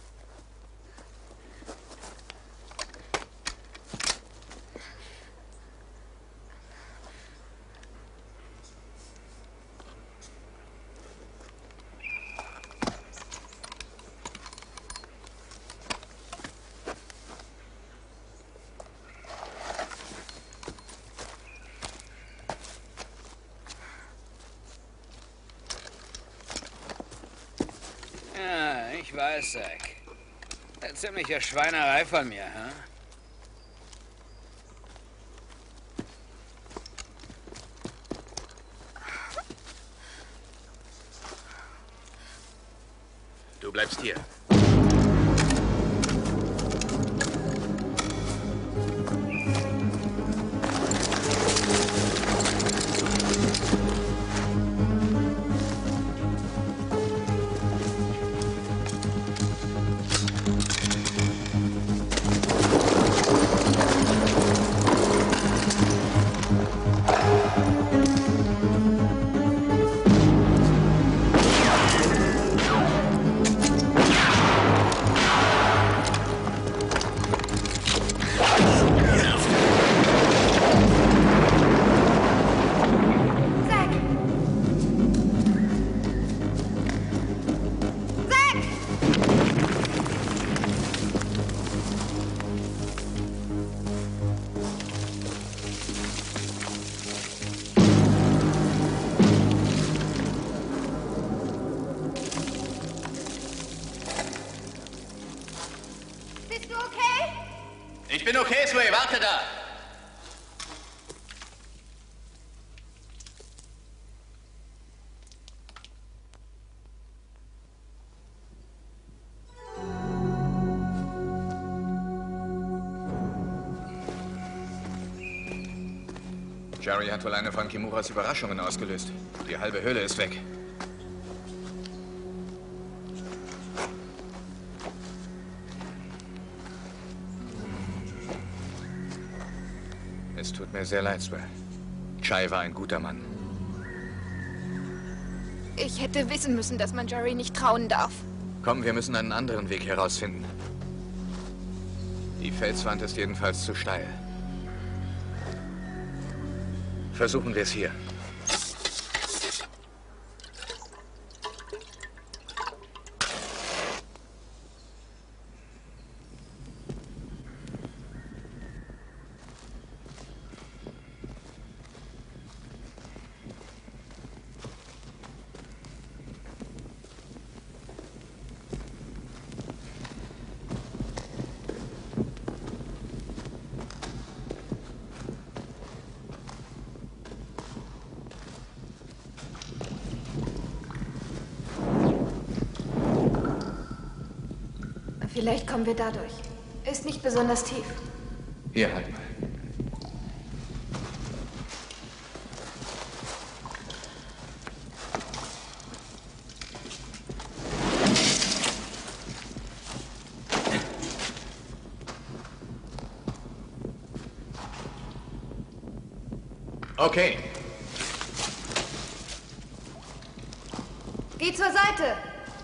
Ja, ich weiß, Zack. Eine ziemliche Schweinerei von mir, hä? Du bleibst hier. Ich bin okay, Sway, warte da! Jerry hat wohl eine von Kimuras Überraschungen ausgelöst. Die halbe Höhle ist weg. Es tut mir sehr leid, Swell. Chai war ein guter Mann. Ich hätte wissen müssen, dass man Jerry nicht trauen darf. Komm, wir müssen einen anderen Weg herausfinden. Die Felswand ist jedenfalls zu steil. Versuchen wir es hier. Vielleicht kommen wir dadurch. Ist nicht besonders tief. Hier, halt mal. Okay. Geh zur Seite!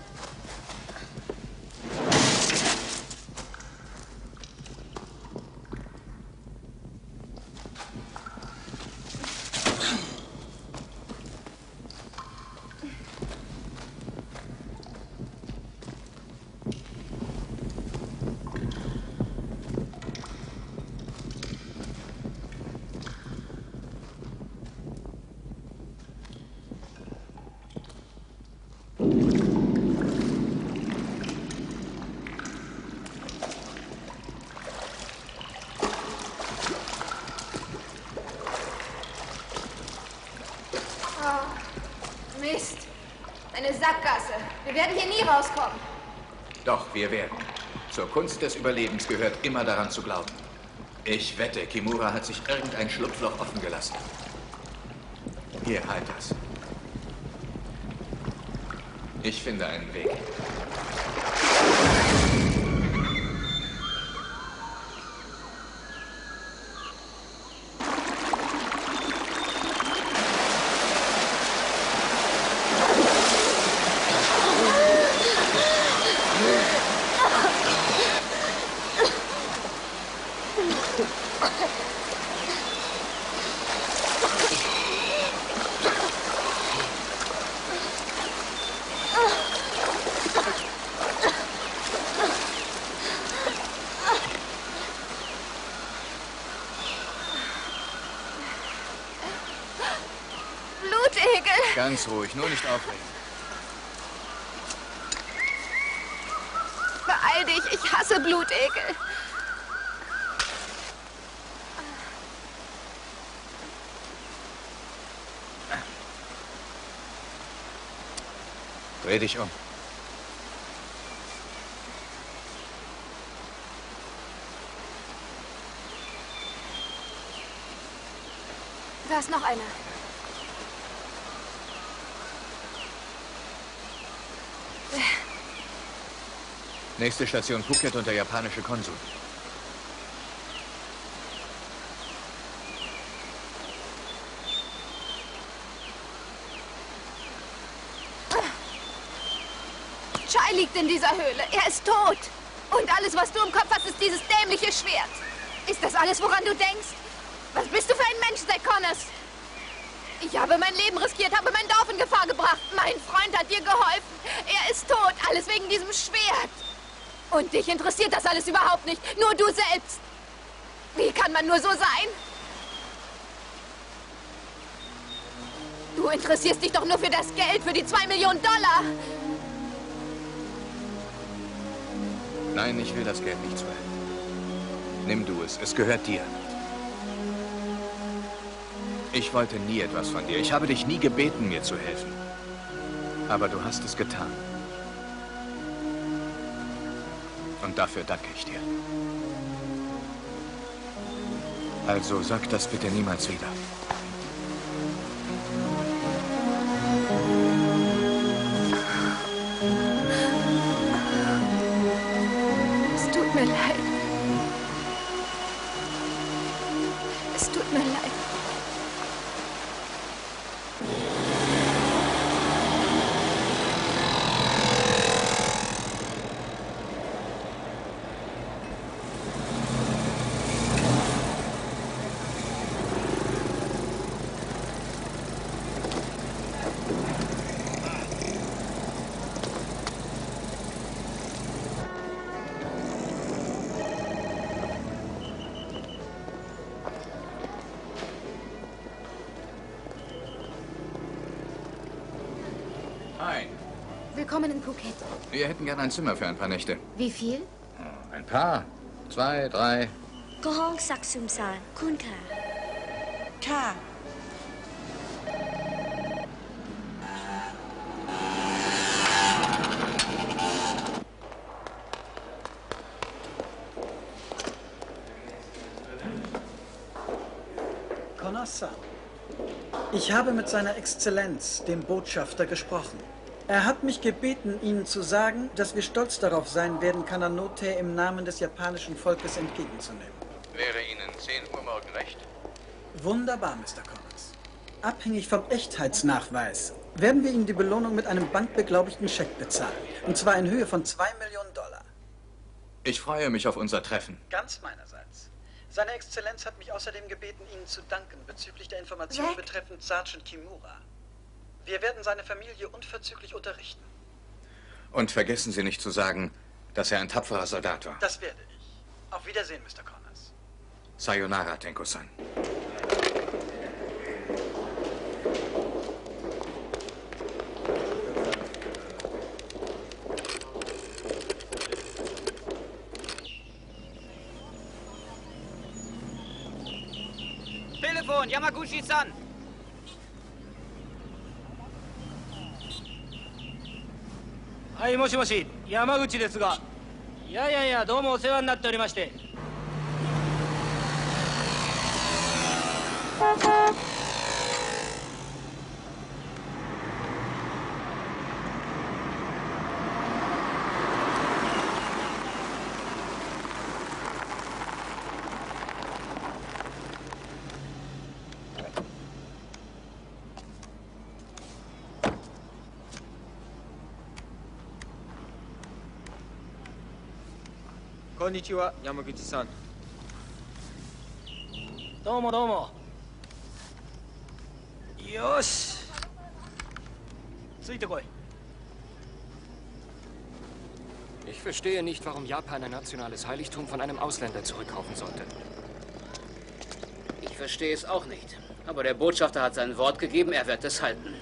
Mist. Eine Sackgasse. Wir werden hier nie rauskommen. Doch, wir werden. Zur Kunst des Überlebens gehört immer daran zu glauben. Ich wette, Kimura hat sich irgendein Schlupfloch offen gelassen. Hier, halt das. Ich finde einen Weg. Ganz ruhig, nur nicht aufregen. Beeil dich, ich hasse Blutegel. Dreh dich um. Da ist noch einer. Nächste Station Phuket und der japanische Konsul. Chai liegt in dieser Höhle. Er ist tot. Und alles, was du im Kopf hast, ist dieses dämliche Schwert. Ist das alles, woran du denkst? Was bist du für ein Mensch, Zack Connors? Ich habe mein Leben riskiert, habe mein Dorf in Gefahr gebracht. Mein Freund hat dir geholfen. Er ist tot, alles wegen diesem Schwert. Und dich interessiert das alles überhaupt nicht. Nur du selbst. Wie kann man nur so sein? Du interessierst dich doch nur für das Geld, für die 2 Millionen $. Nein, ich will das Geld nicht, Swell. Nimm du es, es gehört dir. Ich wollte nie etwas von dir. Ich habe dich nie gebeten, mir zu helfen. Aber du hast es getan. Und dafür danke ich dir. Also sag das bitte niemals wieder. Hi. Willkommen in Phuket. Wir hätten gern ein Zimmer für ein paar Nächte. Wie viel? Ein paar. 2, 3. ก็ห้องซักซึมซานคุณค่ะค่ะ Konossa. Ich habe mit seiner Exzellenz, dem Botschafter, gesprochen. Er hat mich gebeten, Ihnen zu sagen, dass wir stolz darauf sein werden, Kananote im Namen des japanischen Volkes entgegenzunehmen. Wäre Ihnen 10 Uhr morgen recht? Wunderbar, Mr. Connors. Abhängig vom Echtheitsnachweis werden wir Ihnen die Belohnung mit einem bankbeglaubigten Scheck bezahlen. Und zwar in Höhe von $2 Millionen. Ich freue mich auf unser Treffen. Ganz meinerseits. Seine Exzellenz hat mich außerdem gebeten, Ihnen zu danken bezüglich der Informationen betreffend Sergeant Kimura. Wir werden seine Familie unverzüglich unterrichten. Und vergessen Sie nicht zu sagen, dass er ein tapferer Soldat war. Das werde ich. Auf Wiedersehen, Mr. Connors. Sayonara, Tenko-san. Telefon, Yamaguchi-san! Hi, もしもし、山口ですが。いやいやいや、どうもお世話になっておりまして。 こんにちは、山口さん。 どうもどうも。よし。ついてこい。 Ich verstehe nicht, warum Japan ein nationales Heiligtum von einem Ausländer zurückkaufen sollte. Ich verstehe es auch nicht. Aber der Botschafter hat sein Wort gegeben, er wird es halten.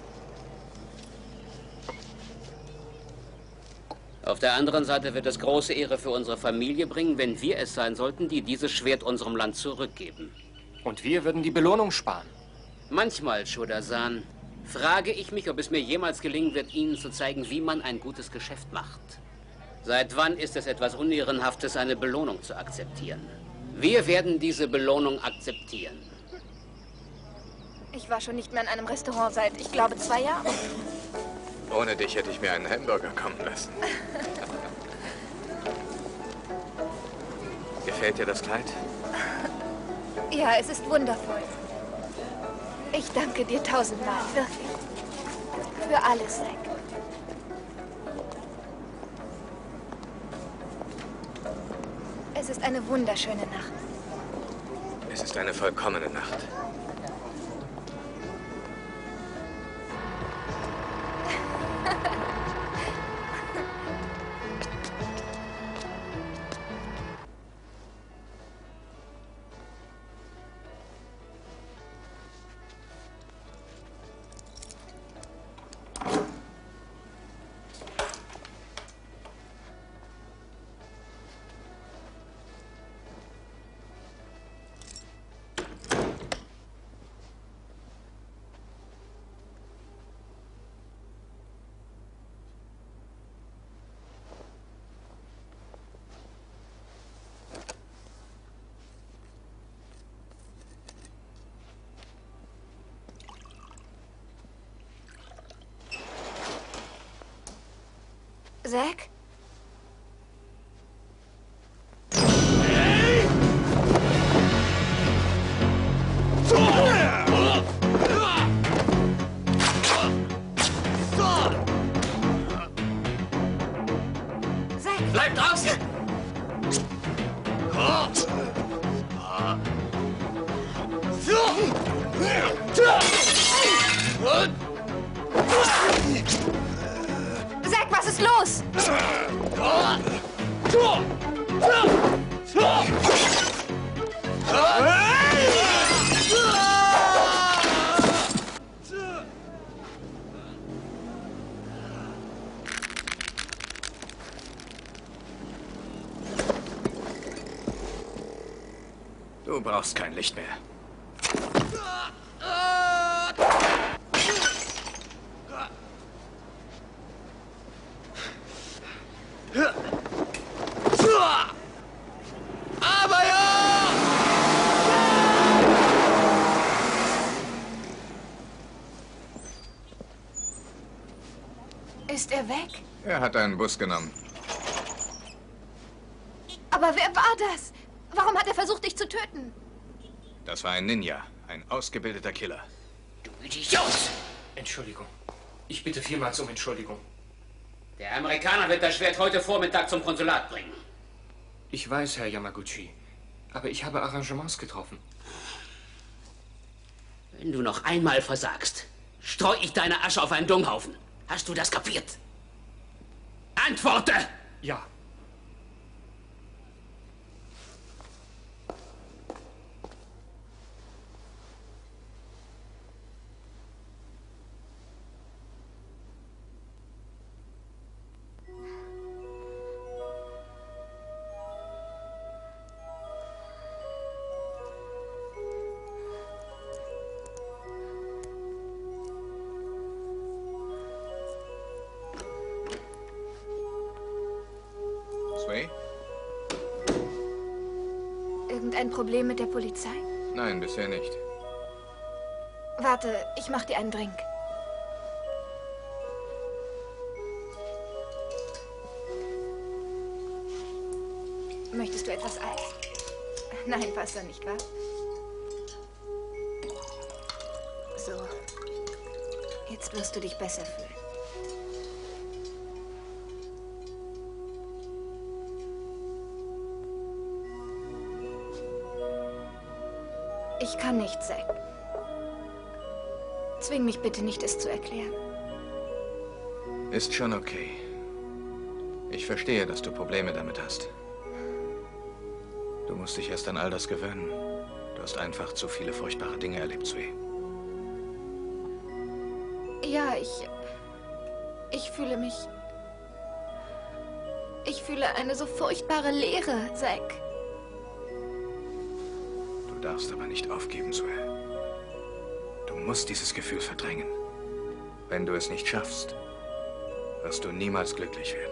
Auf der anderen Seite wird es große Ehre für unsere Familie bringen, wenn wir es sein sollten, die dieses Schwert unserem Land zurückgeben. Und wir würden die Belohnung sparen. Manchmal, Shoda-san, frage ich mich, ob es mir jemals gelingen wird, Ihnen zu zeigen, wie man ein gutes Geschäft macht. Seit wann ist es etwas Unehrenhaftes, eine Belohnung zu akzeptieren? Wir werden diese Belohnung akzeptieren. Ich war schon nicht mehr in einem Restaurant seit, ich glaube, 2 Jahren. Ohne dich hätte ich mir einen Hamburger kommen lassen. Gefällt dir das Kleid? Ja, es ist wundervoll. Ich danke dir 1000-mal, wirklich. Für alles, Zack. Es ist eine wunderschöne Nacht. Es ist eine vollkommene Nacht. Zack? Zack, was ist los? Du brauchst kein Licht mehr. Aber ja! Ist er weg? Er hat einen Bus genommen. Aber wer war das? Warum hat er versucht, dich zu töten? Das war ein Ninja, ein ausgebildeter Killer. Du Idiot! Entschuldigung. Ich bitte vielmals um Entschuldigung. Der Amerikaner wird das Schwert heute Vormittag zum Konsulat bringen. Ich weiß, Herr Yamaguchi. Aber ich habe Arrangements getroffen. Wenn du noch einmal versagst, streu ich deine Asche auf einen Dunghaufen. Hast du das kapiert? Antworte! Ja. Sway? Irgendein Problem mit der Polizei? Nein, bisher nicht. Warte, ich mach dir einen Drink. Möchtest du etwas Eis? Nein, Wasser, nicht wahr? So. Jetzt wirst du dich besser fühlen. Ich kann nicht, Zack. Zwing mich bitte nicht, es zu erklären. Ist schon okay. Ich verstehe, dass du Probleme damit hast. Du musst dich erst an all das gewöhnen. Du hast einfach zu viele furchtbare Dinge erlebt, Sue. Ja, ich fühle mich... Ich fühle eine so furchtbare Leere, Zack. Du darfst aber nicht aufgeben, Sue. Du musst dieses Gefühl verdrängen. Wenn du es nicht schaffst, wirst du niemals glücklich werden.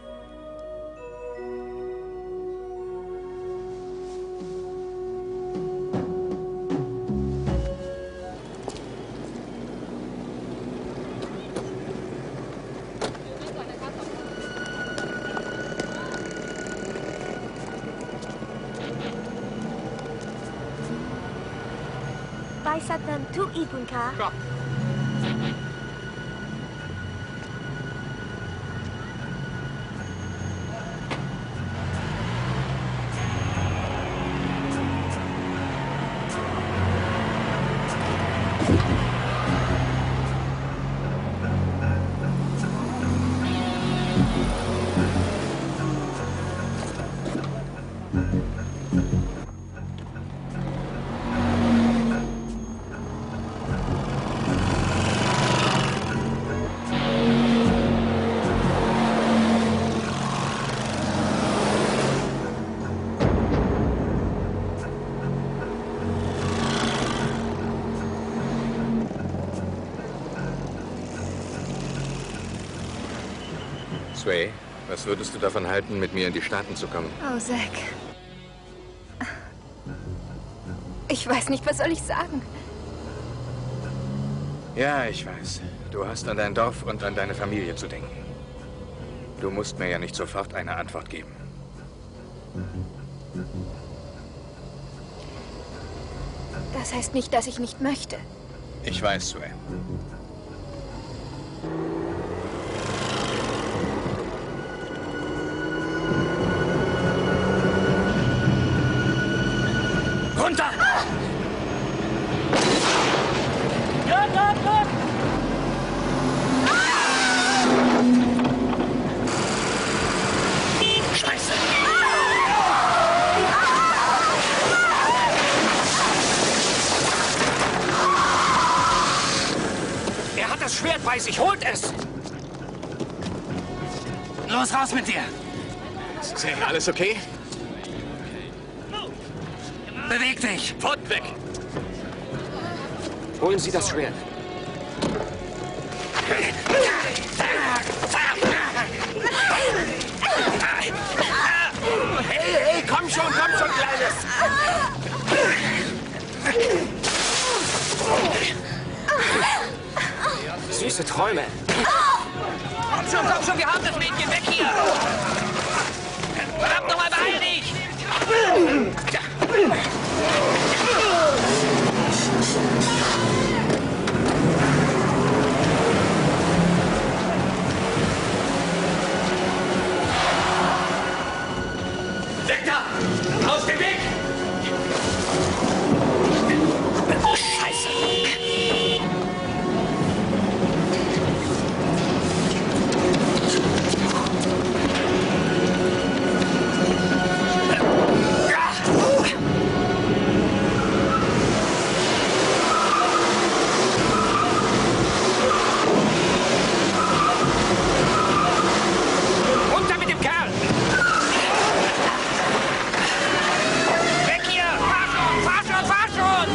Baisat nan tu ibun ka? Sway, was würdest du davon halten, mit mir in die Staaten zu kommen? Oh, Zack. Ich weiß nicht, was soll ich sagen? Ja, ich weiß. Du hast an dein Dorf und an deine Familie zu denken. Du musst mir ja nicht sofort eine Antwort geben. Das heißt nicht, dass ich nicht möchte. Ich weiß, Sway. Runter! Schwert bei sich. Holt es! Los, raus mit dir! Ist hier alles okay? Beweg dich! Fort weg! Holen Sie das Schwert. Hey, komm schon, Kleines! Süße Träume. Komm schon, wir haben das Mädchen weg hier! Verdammt nochmal, beeil dich! Weg da! Aus dem Weg! Scheiße! Runter mit dem Kerl! Weg hier! Fahr schon!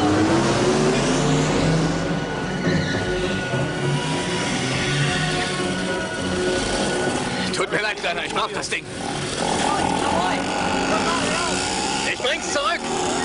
Tut mir leid, Kleiner, ich brauch das Ding. Ich bring's zurück!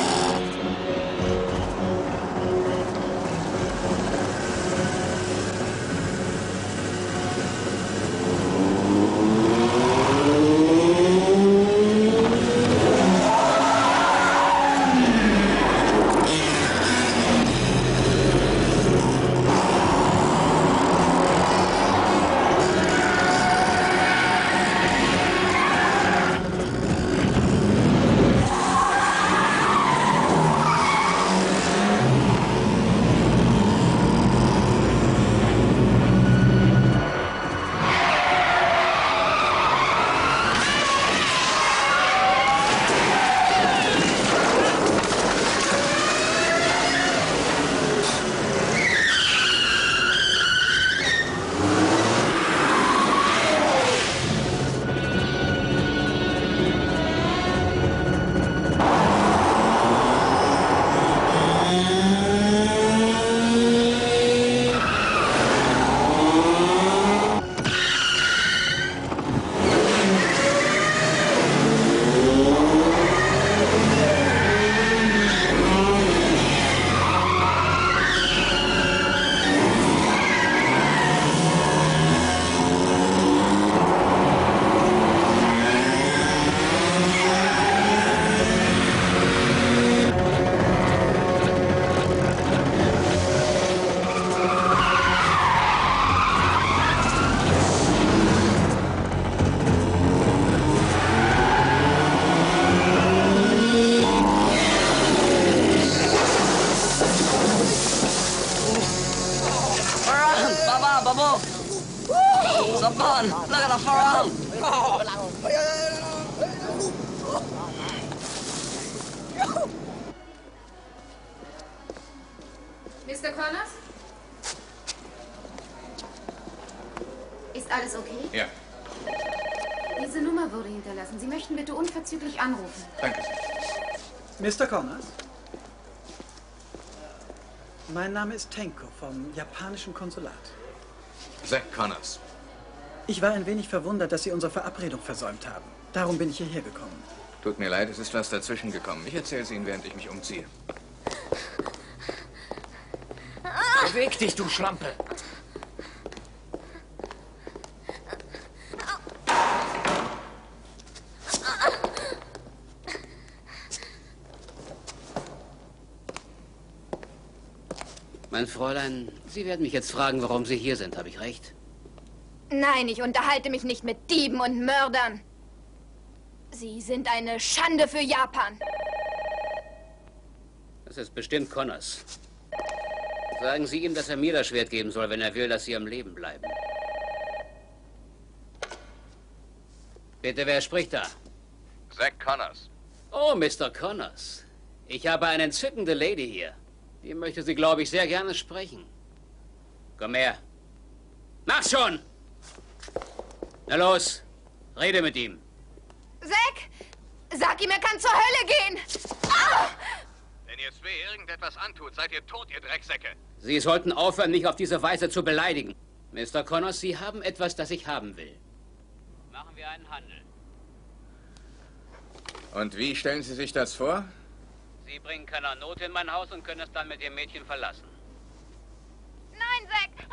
Babo! Saban! Laga na Farhan! Mr. Connors? Ist alles okay? Ja, Diese Nummer wurde hinterlassen. Sie möchten bitte unverzüglich anrufen. danke. Mr. Connors? Mein Name ist Tenko vom japanischen Konsulat. Zack Connors. Ich war ein wenig verwundert, dass Sie unsere Verabredung versäumt haben. Darum bin ich hierher gekommen. Tut mir leid, es ist was dazwischen gekommen. Ich erzähle es Ihnen, während ich mich umziehe. Beweg dich, du Schlampe! Mein Fräulein, Sie werden mich jetzt fragen, warum Sie hier sind. Habe ich recht? Nein, ich unterhalte mich nicht mit Dieben und Mördern. Sie sind eine Schande für Japan. Das ist bestimmt Connors. Sagen Sie ihm, dass er mir das Schwert geben soll, wenn er will, dass Sie am Leben bleiben. Bitte, wer spricht da? Zack Connors. Oh, Mr. Connors. Ich habe eine entzückende Lady hier. Die möchte Sie, glaube ich, sehr gerne sprechen. Komm her. Mach schon! Na los, rede mit ihm. Zack, sag ihm, er kann zur Hölle gehen! Ah! Wenn ihr Sway irgendetwas antut, seid ihr tot, ihr Drecksäcke. Sie sollten aufhören, mich auf diese Weise zu beleidigen. Mr. Connors, Sie haben etwas, das ich haben will. Machen wir einen Handel. Und wie stellen Sie sich das vor? Sie bringen Kananote in mein Haus und können es dann mit dem Mädchen verlassen. Nein, Zack!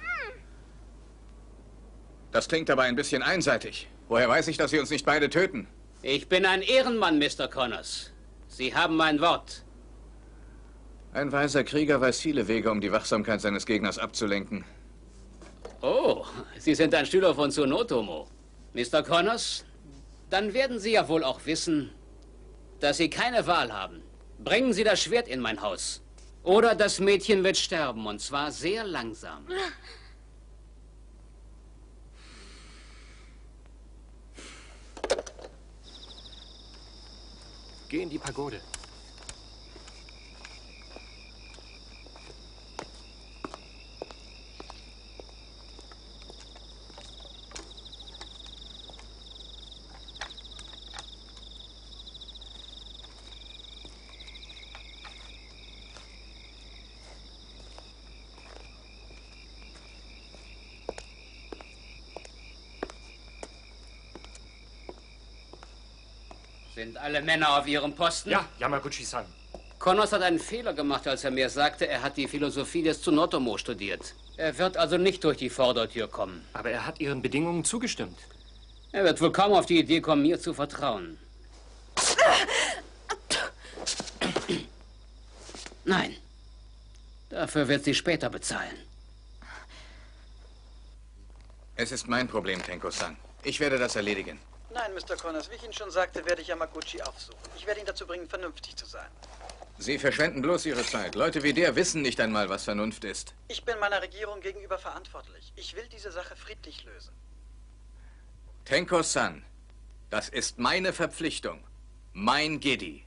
Das klingt aber ein bisschen einseitig. Woher weiß ich, dass Sie uns nicht beide töten? Ich bin ein Ehrenmann, Mr. Connors. Sie haben mein Wort. Ein weiser Krieger weiß viele Wege, um die Wachsamkeit seines Gegners abzulenken. Oh, Sie sind ein Schüler von Tsunotomo. Mr. Connors, dann werden Sie ja wohl auch wissen, dass Sie keine Wahl haben. Bringen Sie das Schwert in mein Haus. Oder das Mädchen wird sterben, und zwar sehr langsam. Geh in die Pagode. Sind alle Männer auf ihrem Posten? Ja, Yamaguchi-san. Connors hat einen Fehler gemacht, als er mir sagte, er hat die Philosophie des Tsunotomo studiert. Er wird also nicht durch die Vordertür kommen. Aber er hat Ihren Bedingungen zugestimmt. Er wird wohl kaum auf die Idee kommen, mir zu vertrauen. Nein. Dafür wird sie später bezahlen. Es ist mein Problem, Tenko-san. Ich werde das erledigen. Nein, Mr. Connors, wie ich Ihnen schon sagte, werde ich Yamaguchi aufsuchen. Ich werde ihn dazu bringen, vernünftig zu sein. Sie verschwenden bloß Ihre Zeit. Leute wie der wissen nicht einmal, was Vernunft ist. Ich bin meiner Regierung gegenüber verantwortlich. Ich will diese Sache friedlich lösen. Tenko-san, das ist meine Verpflichtung. Mein Gedi.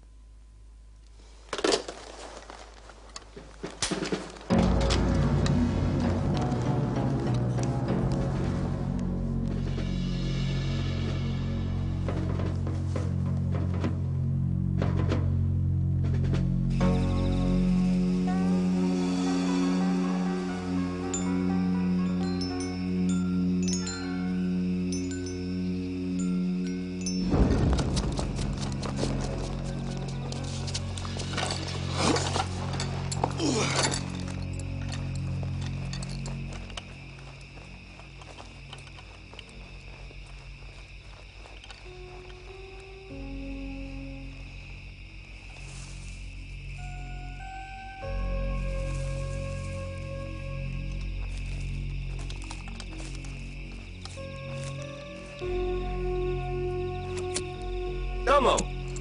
Domo!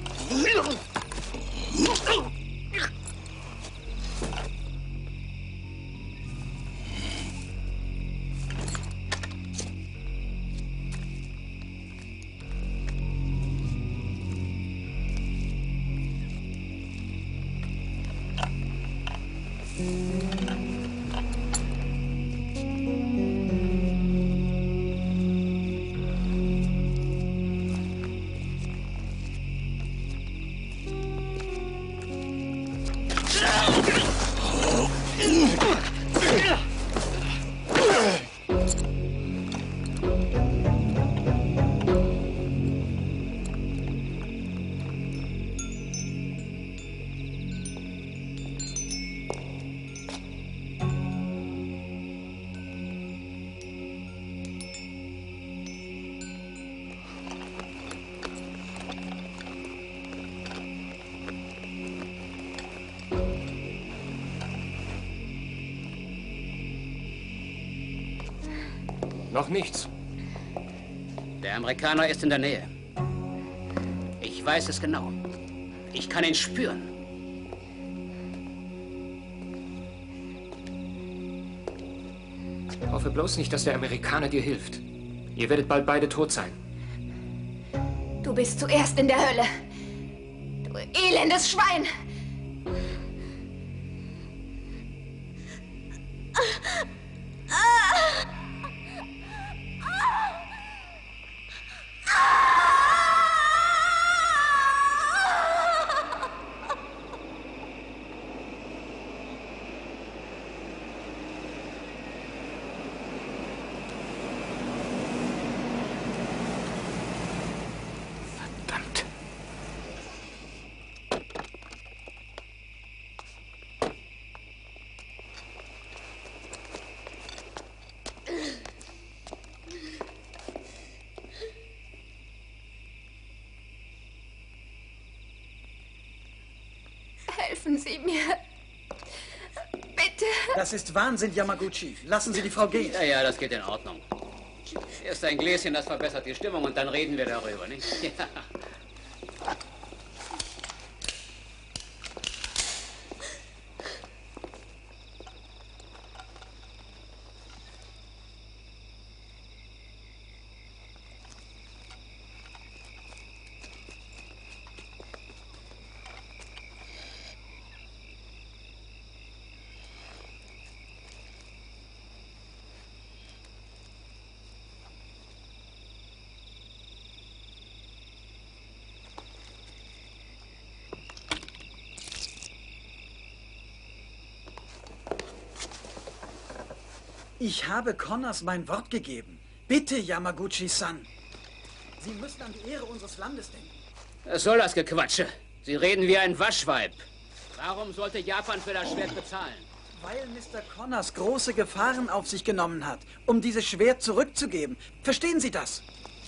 Noch nichts. Der Amerikaner ist in der Nähe. Ich weiß es genau. Ich kann ihn spüren. Hoffe bloß nicht, dass der Amerikaner dir hilft. Ihr werdet bald beide tot sein. Du bist zuerst in der Hölle. Du elendes Schwein! Sie mir... Bitte. Das ist Wahnsinn, Yamaguchi. Lassen Sie die Frau gehen. Ja, ja, das geht in Ordnung. Erst ein Gläschen, das verbessert die Stimmung und dann reden wir darüber, nicht? Ja. Ich habe Connors mein Wort gegeben. Bitte, Yamaguchi-san. Sie müssen an die Ehre unseres Landes denken. Was soll das Gequatsche? Sie reden wie ein Waschweib. Warum sollte Japan für das Schwert bezahlen? Weil Mr. Connors große Gefahren auf sich genommen hat, um dieses Schwert zurückzugeben. Verstehen Sie das?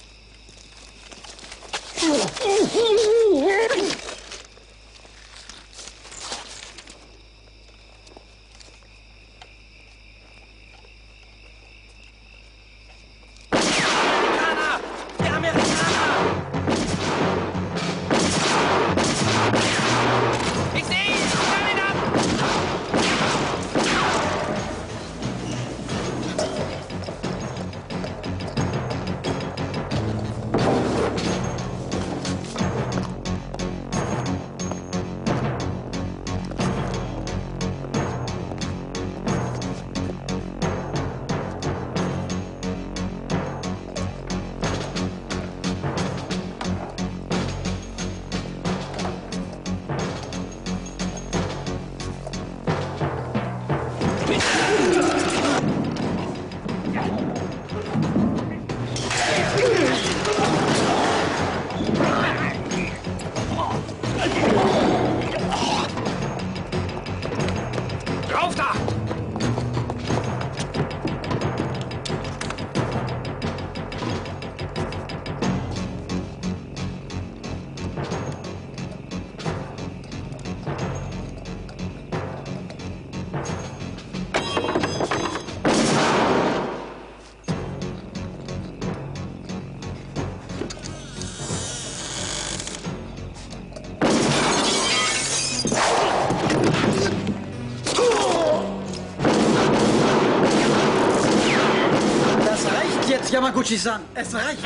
Yamaguchi-san, es reicht.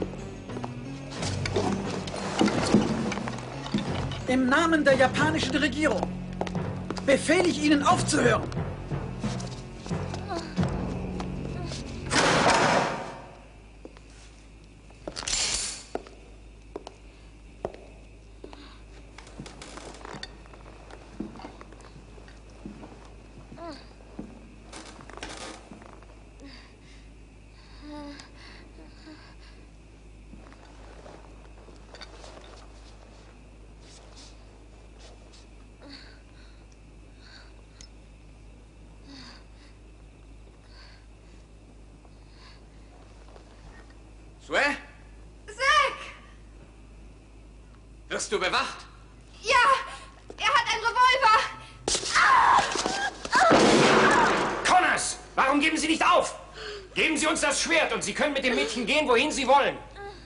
Im Namen der japanischen Regierung befehle ich Ihnen aufzuhören. Sue? Zack! Wirst du bewacht? Ja, er hat einen Revolver. Connors, warum geben Sie nicht auf? Geben Sie uns das Schwert und Sie können mit dem Mädchen gehen, wohin Sie wollen.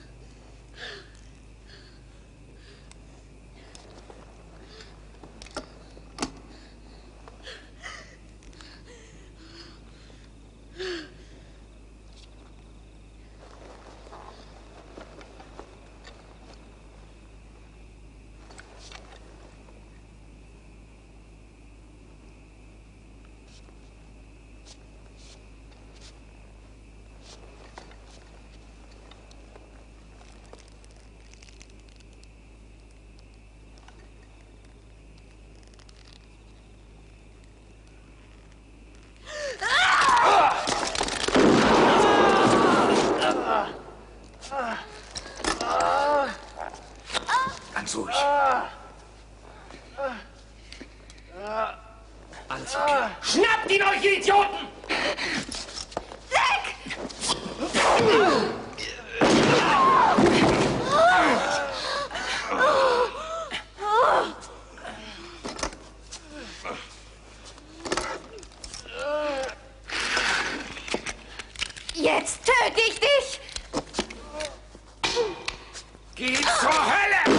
Ganz ruhig. Alles okay. Schnappt ihn euch, ihr Idioten! Zack! Jetzt töte ich dich! Geh zur Hölle!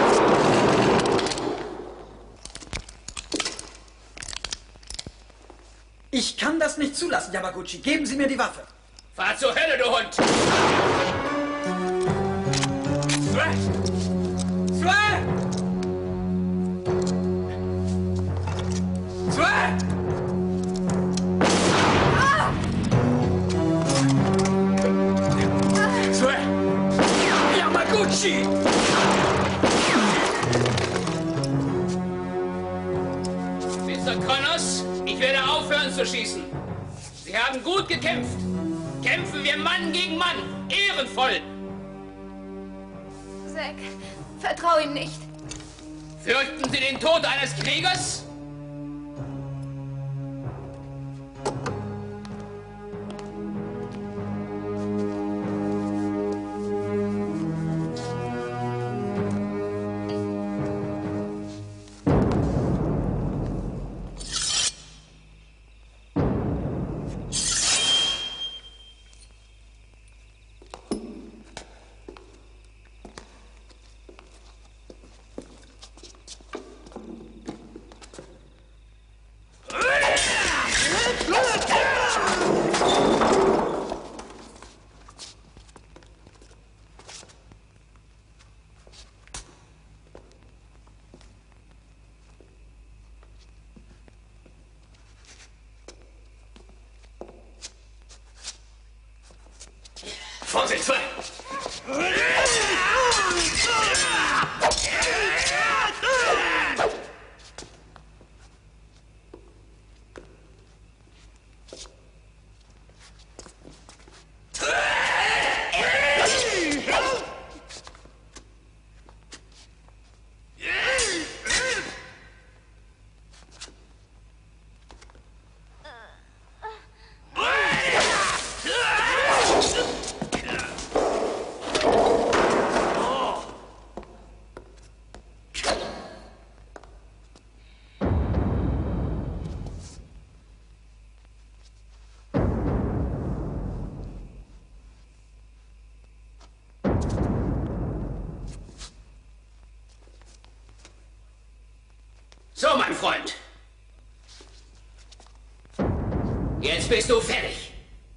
Ich kann das nicht zulassen, Yamaguchi. Geben Sie mir die Waffe. Fahr zur Hölle, du Hund! Sue! Sue! Sue! Sue! Yamaguchi! Mr. Connors, ich werde aufhören zu schießen. Sie haben gut gekämpft. Kämpfen wir Mann gegen Mann. Ehrenvoll. Zack, vertrau ihm nicht. Fürchten Sie den Tod eines Kriegers? Vorsicht, Sue! So, mein Freund. Jetzt bist du fertig.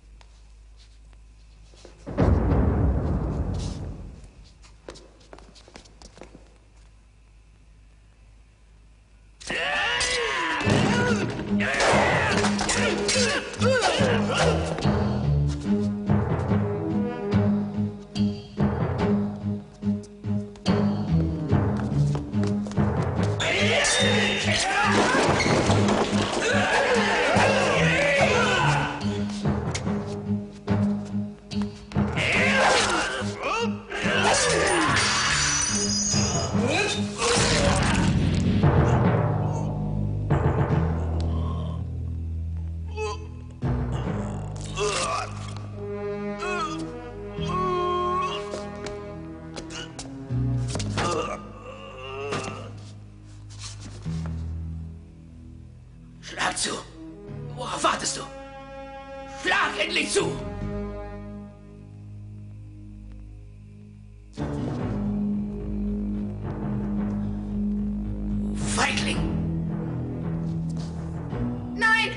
Schlag zu! Worauf wartest du? Schlag endlich zu! Feigling! Nein!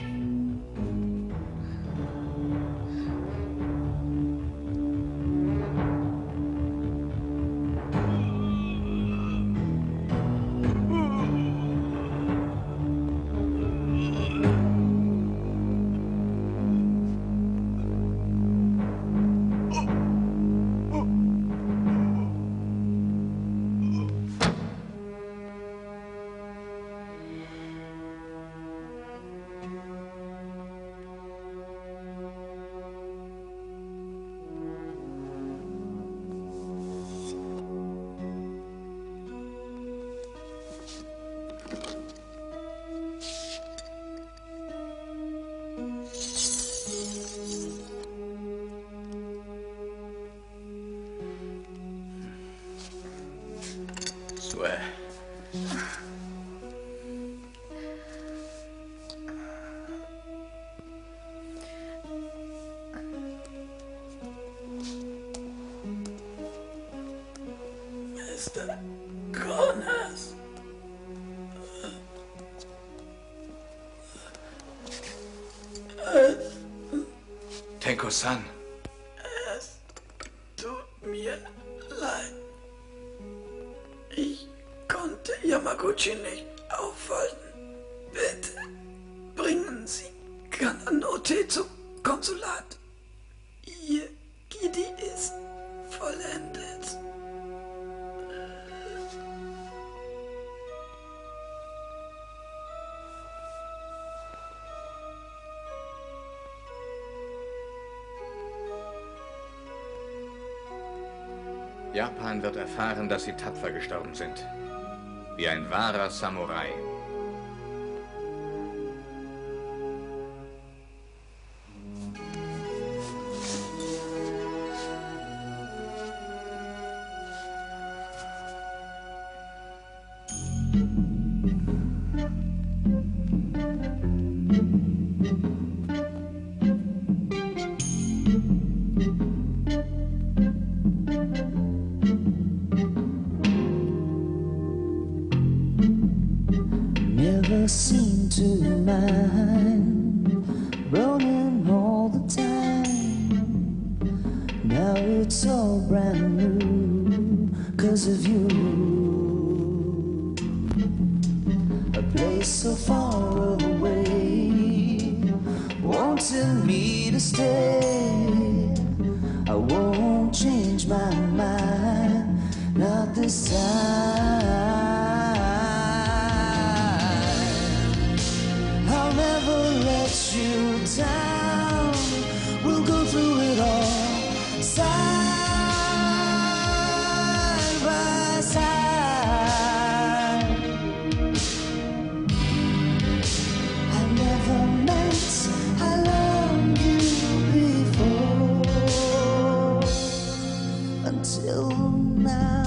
Mr. Connors. Tenko-san. Es tut mir leid. Ich konnte Yamaguchi nicht aufhalten. Bitte bringen Sie Kananote zum Konsulat. Ihr Gidi ist vollendet. Japan wird erfahren, dass sie tapfer gestorben sind. Wie ein wahrer Samurai. Never seem to mind roaming all the time. Now it's all brand new 'cause of you. A place so far away, wanting me to stay. I won't change my mind, not this time. I'll never let you down. We'll go through it all, side by side. I never meant I loved you before, until now.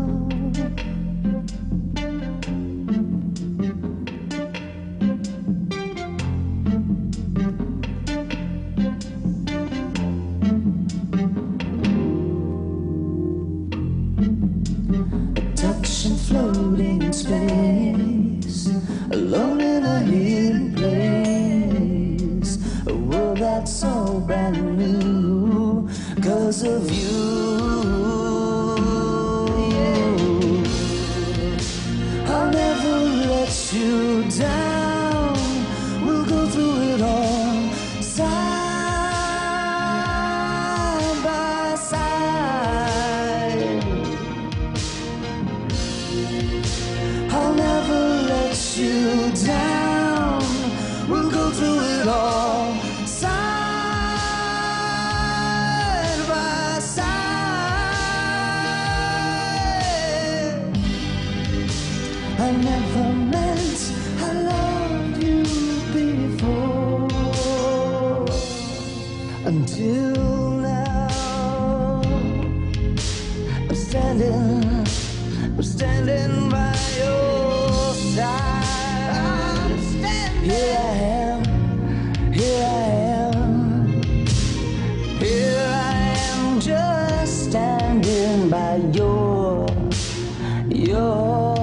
Floating in space, alone in a hidden place, a world that's all brand new 'cause of you. Yeah. I'll never let you down. We'll go through it all, side by side. I'll never let you down. We'll go through it all, side by side. I never meant I loved you before, until now. I'm standing by your side. Here I am, here I am, here I am, just standing by your